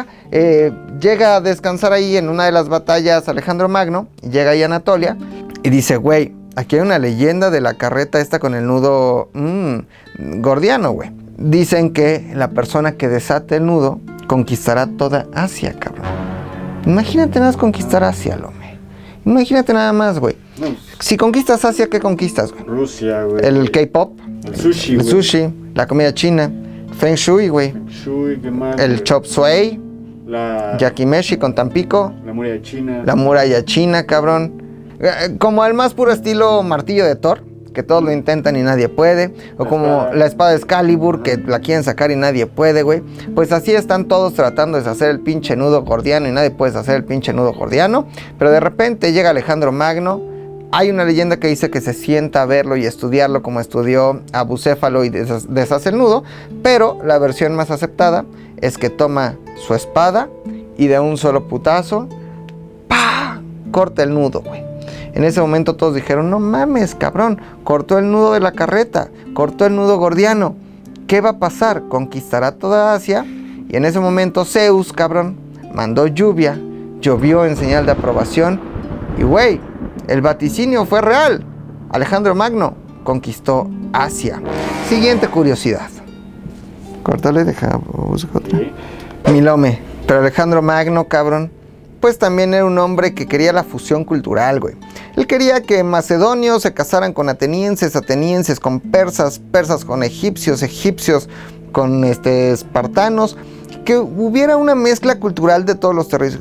llega a descansar ahí en una de las batallas Alejandro Magno. Llega ahí a Anatolia. Y dice, güey, aquí hay una leyenda de la carreta esta con el nudo gordiano, güey. Dicen que la persona que desate el nudo conquistará toda Asia, cabrón. Imagínate nada más conquistar Asia, hombre. Imagínate nada más, güey. No. Si conquistas Asia, ¿qué conquistas, güey? Rusia, güey. El K-pop. El sushi, El güey. sushi, la comida china, Feng Shui, güey. Shui, ¿qué más? El güey? chop suey, La yakimeshi con Tampico, muralla china. la muralla china, cabrón. Como al más puro estilo martillo de Thor, que todos lo intentan y nadie puede. O como la espada de Excalibur, que la quieren sacar y nadie puede, güey. Pues así están todos tratando de deshacer el pinche nudo gordiano y nadie puede deshacer el pinche nudo gordiano. Pero de repente llega Alejandro Magno. Hay una leyenda que dice que se sienta a verlo y estudiarlo como estudió a Bucéfalo y deshace el nudo. Pero la versión más aceptada es que toma su espada y de un solo putazo, ¡pah!, corta el nudo, güey. En ese momento todos dijeron, no mames, cabrón, cortó el nudo de la carreta, cortó el nudo gordiano. ¿Qué va a pasar? ¿Conquistará toda Asia? Y en ese momento Zeus, cabrón, mandó lluvia, llovió en señal de aprobación y, güey, el vaticinio fue real. Alejandro Magno conquistó Asia. Siguiente curiosidad. Córtale, deja, busca otra. Milome. Pero Alejandro Magno, cabrón, pues también era un hombre que quería la fusión cultural, güey. Él quería que macedonios se casaran con atenienses, atenienses con persas, persas con egipcios, egipcios con espartanos. Que hubiera una mezcla cultural de todos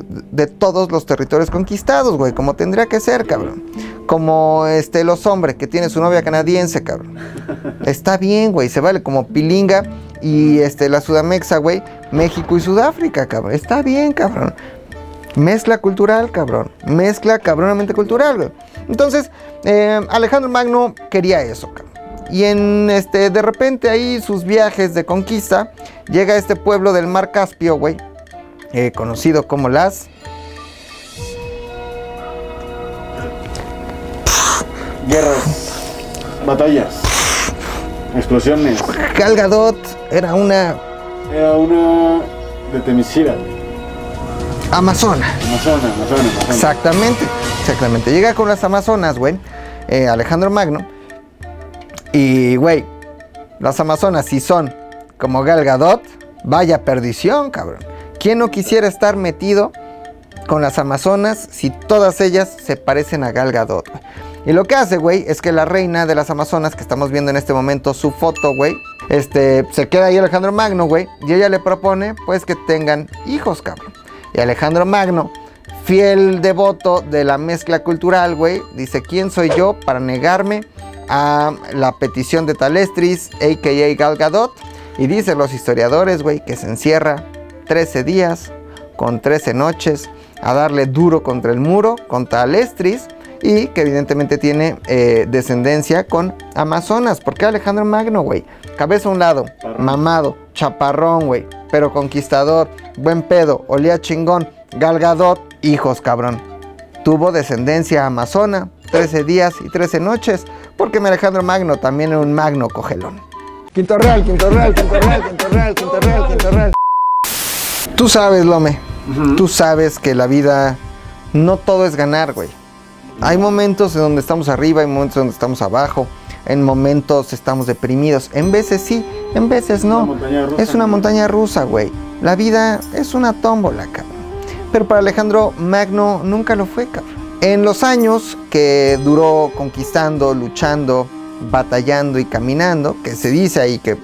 los territorios conquistados, güey, como tendría que ser, cabrón. Como los hombres que tiene su novia canadiense, cabrón. Está bien, güey, se vale, como Pilinga y la Sudamexa, güey, México y Sudáfrica, cabrón. Está bien, cabrón. Mezcla cultural, cabrón. Mezcla cabronamente cultural, güey. Entonces, Alejandro Magno quería eso, cabrón. Y de repente ahí sus viajes de conquista, llega a este pueblo del mar Caspio, güey, conocido como las... Guerras, batallas, explosiones. Gal Gadot era una de Temiscira. amazona. Amazona. Exactamente. Llega con las amazonas, güey, Alejandro Magno. Y, güey, las amazonas si son como Gal Gadot, vaya perdición, cabrón. ¿Quién no quisiera estar metido con las amazonas si todas ellas se parecen a Gal Gadot, güey? Y lo que hace, güey, es que la reina de las amazonas, que estamos viendo en este momento su foto, güey, se queda ahí Alejandro Magno, güey, y ella le propone, pues, que tengan hijos, cabrón. Y Alejandro Magno, fiel devoto de la mezcla cultural, güey, dice, ¿quién soy yo para negarme a la petición de Talestris, a.k.a. Gal Gadot? Y dicen los historiadores, güey, que se encierra 13 días con 13 noches a darle duro contra el muro, contra Talestris, y que evidentemente tiene descendencia con amazonas. ¿Por qué Alejandro Magno, güey? Cabeza a un lado, mamado, chaparrón, güey, pero conquistador, buen pedo, olía chingón, Gal Gadot, hijos, cabrón. Tuvo descendencia amazona, 13 días y 13 noches, porque mi Alejandro Magno también era un magno cogelón. Quinto Real, Quinto Real, Quinto Real, Quinto Real, Quinto Real, Quinto Real. Tú sabes, Lome, tú sabes que la vida no todo es ganar, güey. Hay momentos en donde estamos arriba, hay momentos en donde estamos abajo, en momentos estamos deprimidos. En veces sí, en veces no. Es una montaña rusa, güey. La vida es una tómbola, cabrón. Pero para Alejandro Magno nunca lo fue, cabrón. En los años que duró conquistando, luchando, batallando y caminando, que se dice ahí que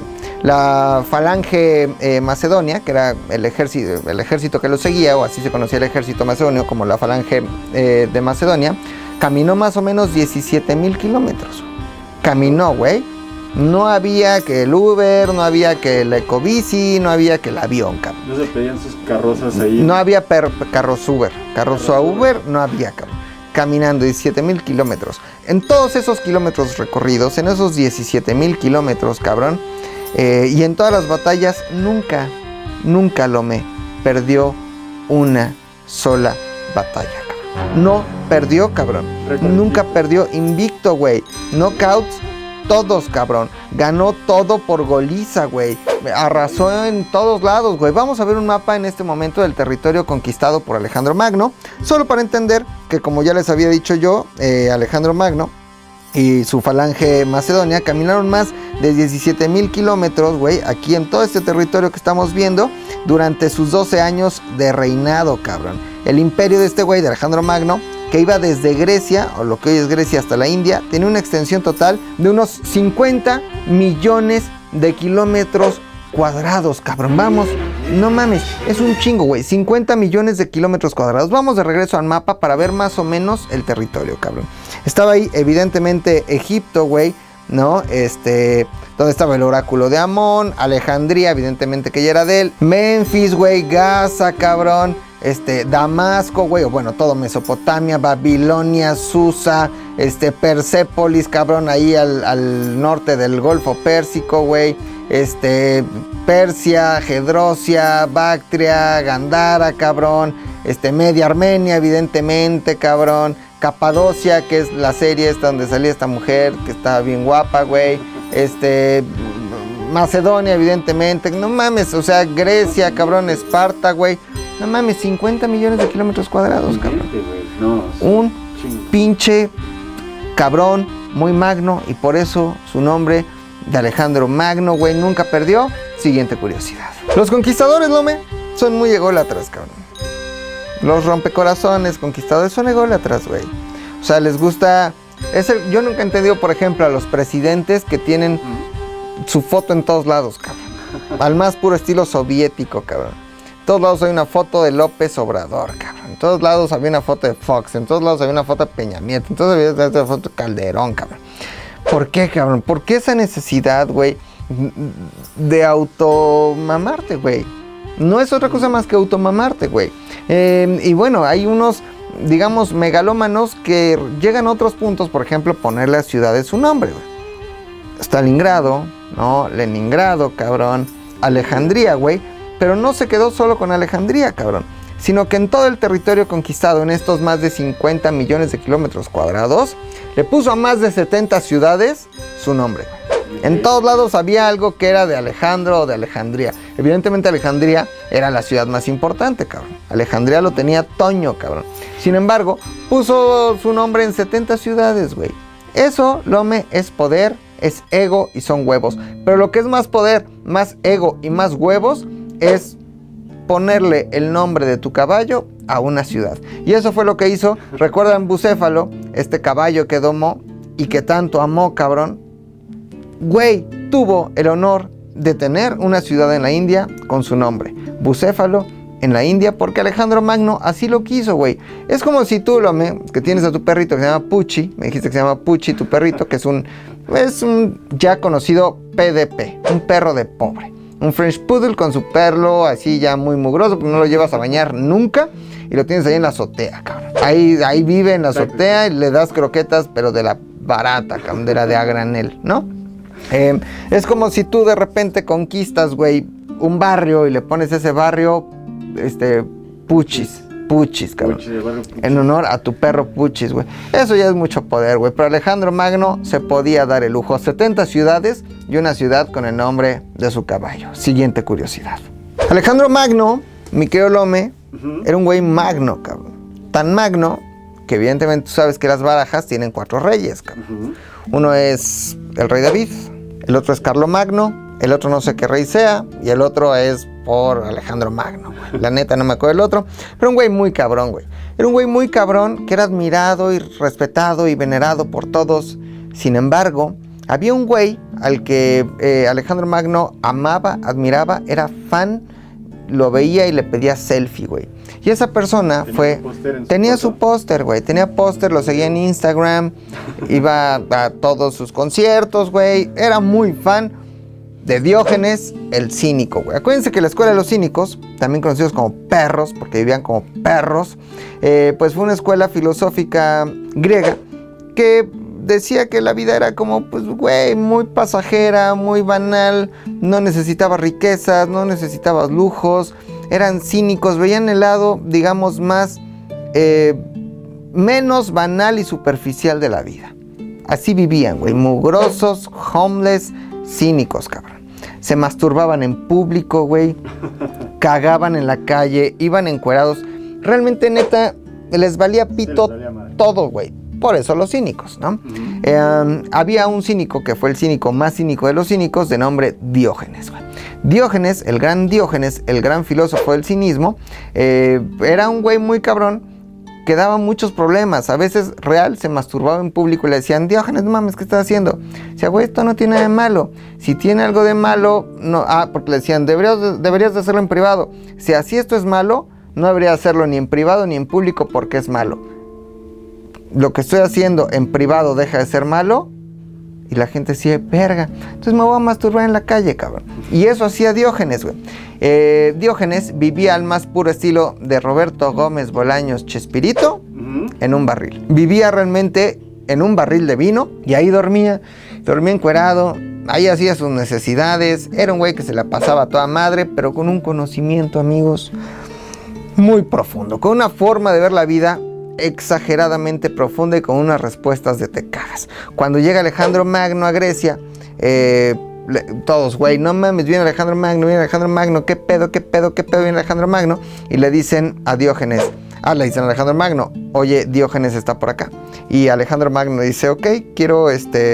la falange macedonia, que era el ejército que lo seguía, o así se conocía el ejército macedonio como la falange de Macedonia, caminó más o menos 17,000 kilómetros. Caminó, güey. No había que el Uber, no había que el ecobici, no había que el avión, cabrón. No se pedían sus carrozas ahí. No había carros Uber. Carros a Uber no había, cabrón. Caminando 17,000 kilómetros. En todos esos kilómetros recorridos, en esos 17,000 kilómetros, cabrón, y en todas las batallas, nunca Lome perdió una sola batalla, cabrón. No perdió, cabrón. Nunca perdió, invicto, güey. Knockouts, todos, cabrón. Ganó todo por goliza, güey. Arrasó en todos lados, güey. Vamos a ver un mapa en este momento del territorio conquistado por Alejandro Magno. Solo para entender que, como ya les había dicho yo, Alejandro Magno y su falange macedonia caminaron más de 17,000 kilómetros, güey, aquí en todo este territorio que estamos viendo, durante sus 12 años de reinado, cabrón. El imperio de este güey, de Alejandro Magno, que iba desde Grecia, o lo que hoy es Grecia, hasta la India, tenía una extensión total de unos 50 millones de kilómetros cuadrados, cabrón. Vamos, no mames, es un chingo, güey. 50 millones de kilómetros cuadrados. Vamos de regreso al mapa para ver más o menos el territorio, cabrón. Estaba ahí, evidentemente, Egipto, güey, ¿no? Donde estaba el oráculo de Amón, Alejandría, evidentemente que ya era de él, Memphis, güey, Gaza, cabrón, Damasco, güey, o bueno, todo Mesopotamia, Babilonia, Susa, Persépolis, cabrón, ahí al norte del Golfo Pérsico, güey, Persia, Gedrosia, Bactria, Gandhara, cabrón, Media Armenia, evidentemente, cabrón, Capadocia, que es la serie esta donde salía esta mujer, que estaba bien guapa, güey, Macedonia, evidentemente, no mames, o sea, Grecia, cabrón, Esparta, güey, no mames, 50 millones de kilómetros cuadrados, cabrón. Un pinche cabrón muy magno, y por eso su nombre de Alejandro Magno, güey, nunca perdió. Siguiente curiosidad. Los conquistadores, Lome, son muy ególatras, cabrón. Los rompecorazones conquistadores son ególatras, güey. O sea, les gusta... yo nunca he entendido, por ejemplo, a los presidentes que tienen su foto en todos lados, cabrón. Al más puro estilo soviético, cabrón. En todos lados hay una foto de López Obrador, cabrón. En todos lados había una foto de Fox. En todos lados había una foto de Peña Nieto. En todos lados había una foto de Calderón, cabrón. ¿Por qué, cabrón? ¿Por qué esa necesidad, güey, de automamarte, güey? No es otra cosa más que automamarte, güey. Y bueno, hay unos, digamos, megalómanos que llegan a otros puntos, por ejemplo, ponerle a ciudades su nombre, güey. Stalingrado, ¿no? Leningrado, cabrón. Alejandría, güey. Pero no se quedó solo con Alejandría, cabrón. Sino que en todo el territorio conquistado, en estos más de 50 millones de kilómetros cuadrados, le puso a más de 70 ciudades su nombre. En todos lados había algo que era de Alejandro o de Alejandría. Evidentemente Alejandría era la ciudad más importante, cabrón. Alejandría lo tenía Toño, cabrón. Sin embargo, puso su nombre en 70 ciudades, güey. Eso, Lome, es poder, es ego y son huevos. Pero lo que es más poder, más ego y más huevos es ponerle el nombre de tu caballo a una ciudad. Y eso fue lo que hizo, recuerdan Bucéfalo, este caballo que domó y que tanto amó, cabrón. Güey, tuvo el honor de tener una ciudad en la India con su nombre, Bucéfalo, en la India, porque Alejandro Magno así lo quiso, güey. Es como si tú, Lome, que tienes a tu perrito que se llama Pucci, me dijiste que se llama Pucci, tu perrito, que es un ya conocido PDP, un perro de pobre. Un French Poodle con su perlo así ya muy mugroso, porque no lo llevas a bañar nunca y lo tienes ahí en la azotea, cabrón. Ahí vive en la azotea y le das croquetas, pero de la barata, cabrón, de la de a granel, ¿no? Es como si tú de repente conquistas, güey, un barrio y le pones ese barrio, Puchis, cabrón. Puchis, el barrio Puchis. En honor a tu perro Puchis, güey. Eso ya es mucho poder, güey. Pero Alejandro Magno se podía dar el lujo. 70 ciudades y una ciudad con el nombre de su caballo. Siguiente curiosidad. Alejandro Magno, mi querido Lome, era un güey magno, cabrón. Tan magno que evidentemente tú sabes que las barajas tienen 4 reyes, cabrón. Uno es el rey David, el otro es Carlomagno, el otro no sé qué rey sea, y el otro es por Alejandro Magno, güey. La neta no me acuerdo del otro, pero un güey muy cabrón, güey. Era un güey muy cabrón que era admirado y respetado y venerado por todos. Sin embargo, había un güey al que Alejandro Magno amaba, admiraba, era fan, lo veía y le pedía selfie, güey. Y esa persona tenía su póster, güey. Tenía póster, lo seguía en Instagram, iba a todos sus conciertos, güey. Era muy fan de Diógenes el Cínico, güey. Acuérdense que la escuela de los cínicos, también conocidos como perros, porque vivían como perros, pues fue una escuela filosófica griega que decía que la vida era como, pues, güey, muy pasajera, muy banal, no necesitabas riquezas, no necesitabas lujos, eran cínicos, veían el lado, digamos, más, menos banal y superficial de la vida. Así vivían, güey, mugrosos, homeless, cínicos, cabrón. Se masturbaban en público, güey, cagaban en la calle, iban encuerados. Realmente, neta, les valía pito todo, güey. Por eso los cínicos, ¿no? Había un cínico que fue el cínico más cínico de los cínicos, de nombre Diógenes, güey. Diógenes, el gran filósofo del cinismo, era un güey muy cabrón que daba muchos problemas. A veces, real, se masturbaba en público y le decían, Diógenes, no mames, ¿qué estás haciendo? Decía, güey, esto no tiene nada de malo. Si tiene algo de malo, no. Porque le decían, deberías de hacerlo en privado. Si así esto es malo, no debería hacerlo ni en privado ni en público porque es malo. Lo que estoy haciendo en privado deja de ser malo. Y la gente sigue, verga. Entonces me voy a masturbar en la calle, cabrón. Y eso hacía Diógenes, güey. Diógenes vivía al más puro estilo de Roberto Gómez Bolaños Chespirito en un barril. Vivía realmente en un barril de vino y ahí dormía encuerado. Ahí hacía sus necesidades. Era un güey que se la pasaba a toda madre, pero con un conocimiento, amigos, muy profundo. Con una forma de ver la vida exageradamente profunda y con unas respuestas de te cagas. Cuando llega Alejandro Magno a Grecia, todos, güey, no mames, viene Alejandro Magno, ¿qué pedo, viene Alejandro Magno? Y le dicen a Diógenes, le dicen a Alejandro Magno, oye, Diógenes está por acá. Y Alejandro Magno dice, ok, quiero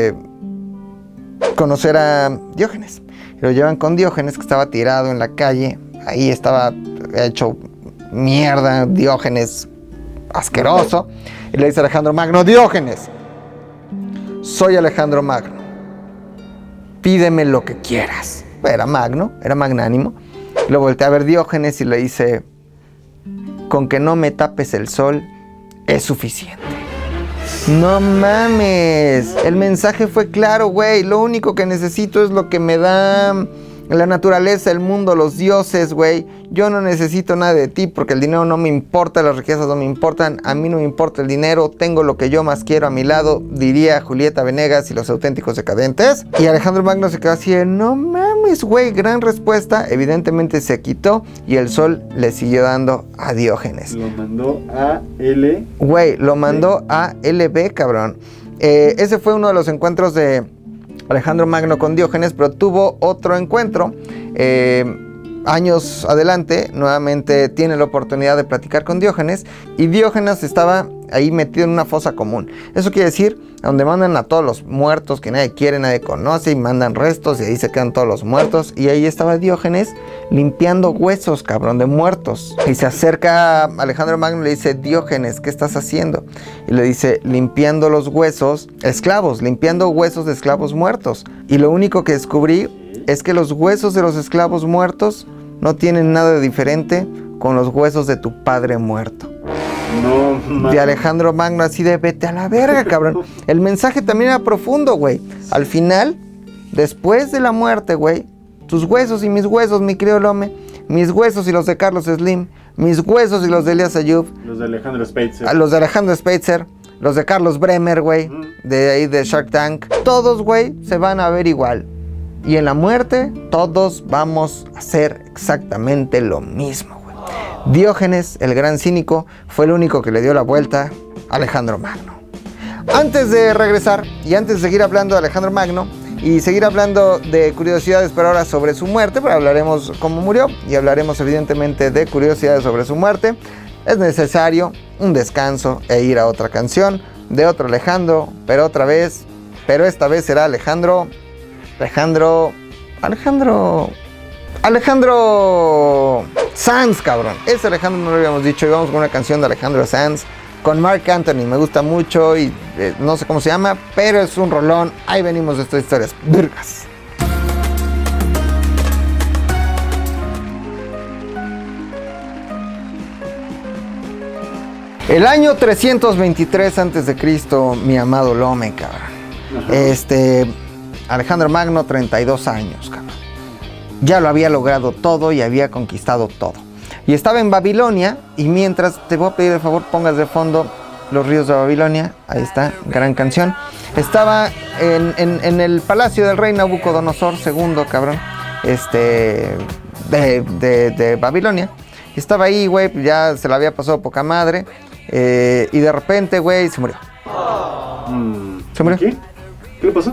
conocer a Diógenes. Y lo llevan con Diógenes, que estaba tirado en la calle, ahí estaba hecho mierda, Diógenes asqueroso, y le dice a Alejandro Magno, Diógenes, soy Alejandro Magno, pídeme lo que quieras. Era magno, era magnánimo. Lo voltea a ver Diógenes y le dice, con que no me tapes el sol es suficiente. No mames, el mensaje fue claro, güey. Lo único que necesito es lo que me da la naturaleza, el mundo, los dioses, güey. Yo no necesito nada de ti porque el dinero no me importa, las riquezas no me importan, a mí no me importa el dinero, tengo lo que yo más quiero a mi lado, diría Julieta Venegas y los auténticos decadentes. Y Alejandro Magno se quedó así de, no mames, güey, gran respuesta. Evidentemente se quitó y el sol le siguió dando a Diógenes. Lo mandó a L. Güey, lo mandó a LB, cabrón. Ese fue uno de los encuentros de Alejandro Magno con Diógenes, pero tuvo otro encuentro. Años adelante, nuevamente tiene la oportunidad de platicar con Diógenes y Diógenes estaba ahí metido en una fosa común. Eso quiere decir, donde mandan a todos los muertos que nadie quiere, nadie conoce, y mandan restos y ahí se quedan todos los muertos. Y ahí estaba Diógenes limpiando huesos, cabrón, de muertos. Y se acerca a Alejandro Magno y le dice, Diógenes, ¿qué estás haciendo? Y le dice, limpiando los huesos, esclavos, limpiando huesos de esclavos muertos. Y lo único que descubrí es que los huesos de los esclavos muertos no tienen nada de diferente con los huesos de tu padre muerto. No, man. De Alejandro Magno, así de vete a la verga, cabrón. El mensaje también era profundo, güey. Al final, después de la muerte, güey, tus huesos y mis huesos, mi querido Lome, mis huesos y los de Carlos Slim, mis huesos y los de Elías Ayub, los de Alejandro Spitzer, los de Alejandro Spitzer, los de Carlos Bremer, güey, de ahí de Shark Tank, todos, güey, se van a ver igual. y en la muerte todos vamos a hacer exactamente lo mismo, güey. Diógenes, el gran cínico, fue el único que le dio la vuelta a Alejandro Magno. Antes de regresar y antes de seguir hablando de Alejandro Magno y seguir hablando de curiosidades, pero ahora sobre su muerte, pero hablaremos cómo murió y hablaremos evidentemente de curiosidades sobre su muerte, es necesario un descanso e ir a otra canción de otro Alejandro, pero esta vez será Alejandro Sanz, cabrón. Ese Alejandro no lo habíamos dicho y vamos con una canción de Alejandro Sanz con Marc Anthony. Me gusta mucho y no sé cómo se llama, pero es un rolón. Ahí venimos de estas historias virgas. El año 323 a.C., mi amado Lome, cabrón. Alejandro Magno, 32 años, cabrón. Ya lo había logrado todo y había conquistado todo. Y estaba en Babilonia, y mientras, te voy a pedir el favor, pongas de fondo Los ríos de Babilonia. Ahí está, gran canción. Estaba en el palacio del rey Nabucodonosor II, cabrón. De Babilonia. Estaba ahí, güey, ya se la había pasado poca madre. Y de repente, güey, se murió. ¿Se murió? ¿Qué? ¿Qué le pasó?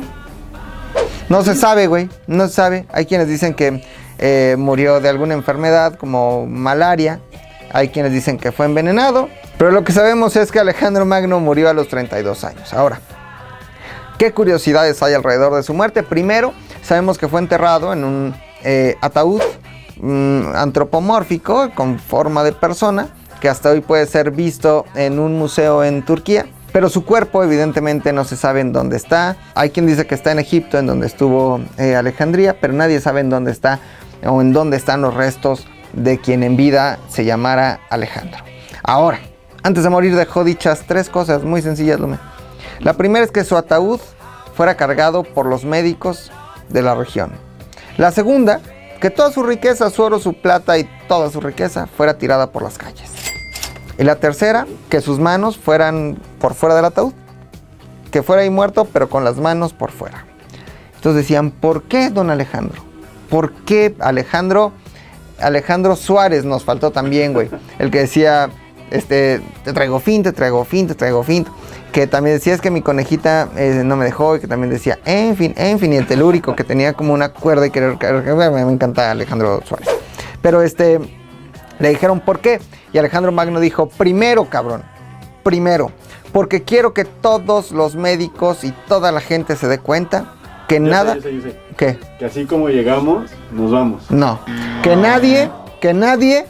No se sabe, güey, no se sabe. Hay quienes dicen que murió de alguna enfermedad como malaria. Hay quienes dicen que fue envenenado. Pero lo que sabemos es que Alejandro Magno murió a los 32 años. Ahora, ¿qué curiosidades hay alrededor de su muerte? Primero, sabemos que fue enterrado en un ataúd antropomórfico con forma de persona, que hasta hoy puede ser visto en un museo en Turquía. Pero su cuerpo evidentemente no se sabe en dónde está. Hay quien dice que está en Egipto, en donde estuvo Alejandría, pero nadie sabe en dónde está o en dónde están los restos de quien en vida se llamara Alejandro. Ahora, antes de morir dejó dichas 3 cosas muy sencillas, Lume. La primera es que su ataúd fuera cargado por los médicos de la región. La segunda, que toda su riqueza, su oro, su plata y toda su riqueza fuera tirada por las calles. Y la tercera, que sus manos fueran por fuera del ataúd. Que fuera ahí muerto, pero con las manos por fuera. Entonces decían, ¿por qué don Alejandro? ¿Por qué Alejandro? Alejandro Suárez nos faltó también, güey. El que decía, te traigo fin, te traigo fin, te traigo fin. Que también decía, es que mi conejita no me dejó. Y que también decía, en fin. Y el telúrico, que tenía como una cuerda y querer. Me encanta Alejandro Suárez. Pero le dijeron, ¿por qué? Y Alejandro Magno dijo, primero, cabrón, primero, porque quiero que todos los médicos y toda la gente se dé cuenta que nada... Yo sé. ¿Qué? Que así como llegamos, nos vamos. No, que nadie,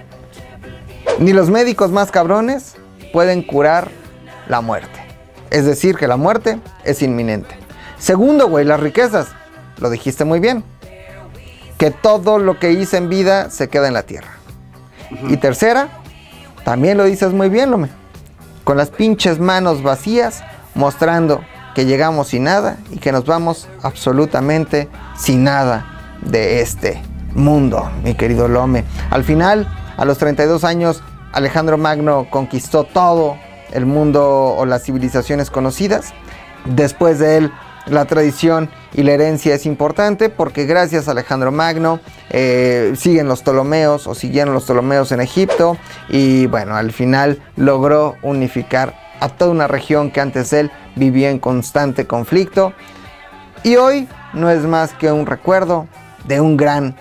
ni los médicos más cabrones, pueden curar la muerte. Es decir, que la muerte es inminente. Segundo, güey, las riquezas, lo dijiste muy bien, que todo lo que hice en vida se queda en la tierra. Y tercera, también lo dices muy bien, Lome, con las pinches manos vacías, mostrando que llegamos sin nada y que nos vamos absolutamente sin nada de este mundo, mi querido Lome. Al final, a los 32 años, Alejandro Magno conquistó todo el mundo o las civilizaciones conocidas. Después de él, la tradición y la herencia es importante porque gracias a Alejandro Magno siguieron los Ptolomeos en Egipto y bueno, al final logró unificar a toda una región que antes él vivía en constante conflicto y hoy no es más que un recuerdo de un gran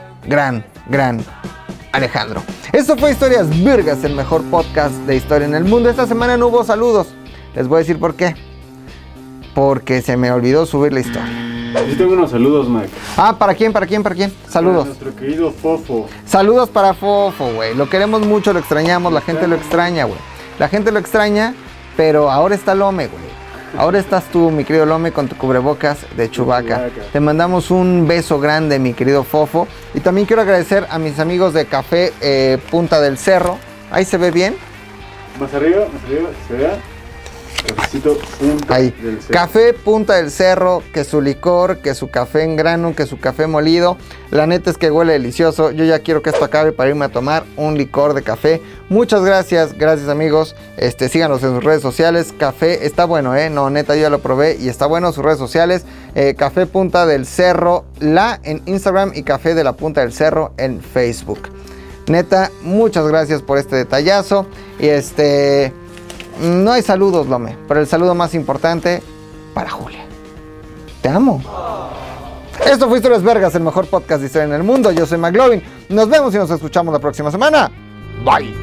Alejandro. Esto fue Historias Virgas, el mejor podcast de historia en el mundo. Esta semana no hubo saludos, les voy a decir por qué. Porque se me olvidó subir la historia. Yo tengo unos saludos, Mike. Ah, ¿para quién? Saludos. Para nuestro querido Fofo. Saludos para Fofo, güey. Lo queremos mucho, lo extrañamos, la gente lo extraña, güey. La gente lo extraña, pero ahora está Lome, güey. Ahora estás tú, mi querido Lome, con tu cubrebocas de Chewbacca. Te mandamos un beso grande, mi querido Fofo. Y también quiero agradecer a mis amigos de Café Punta del Cerro. Ahí se ve bien. Más arriba, se vea. Cafecito Punta ahí. del Cerro. Café Punta del Cerro, que su licor, que su café en grano, que su café molido. La neta es que huele delicioso. Yo ya quiero que esto acabe para irme a tomar un licor de café. Muchas gracias amigos. Síganos en sus redes sociales. Café está bueno, no, neta, yo ya lo probé y está bueno. Sus redes sociales, Café Punta del Cerro La en Instagram y Café de la Punta del Cerro en Facebook. Neta, muchas gracias por este detallazo. Y no hay saludos, Lome, pero el saludo más importante para Julia. Te amo. Esto fue Historias Vergas, el mejor podcast de historia en el mundo. Yo soy McLovin. Nos vemos y nos escuchamos la próxima semana. Bye.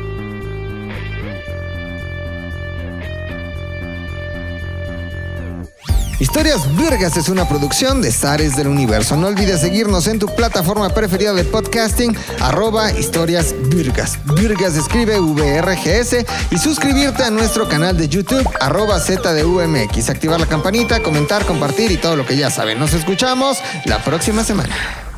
Historias Virgas es una producción de Zares del Universo. No olvides seguirnos en tu plataforma preferida de podcasting, @Historias Virgas. Virgas escribe VRGS y suscribirte a nuestro canal de YouTube, @ZDUMX. Activar la campanita, comentar, compartir y todo lo que ya saben. Nos escuchamos la próxima semana.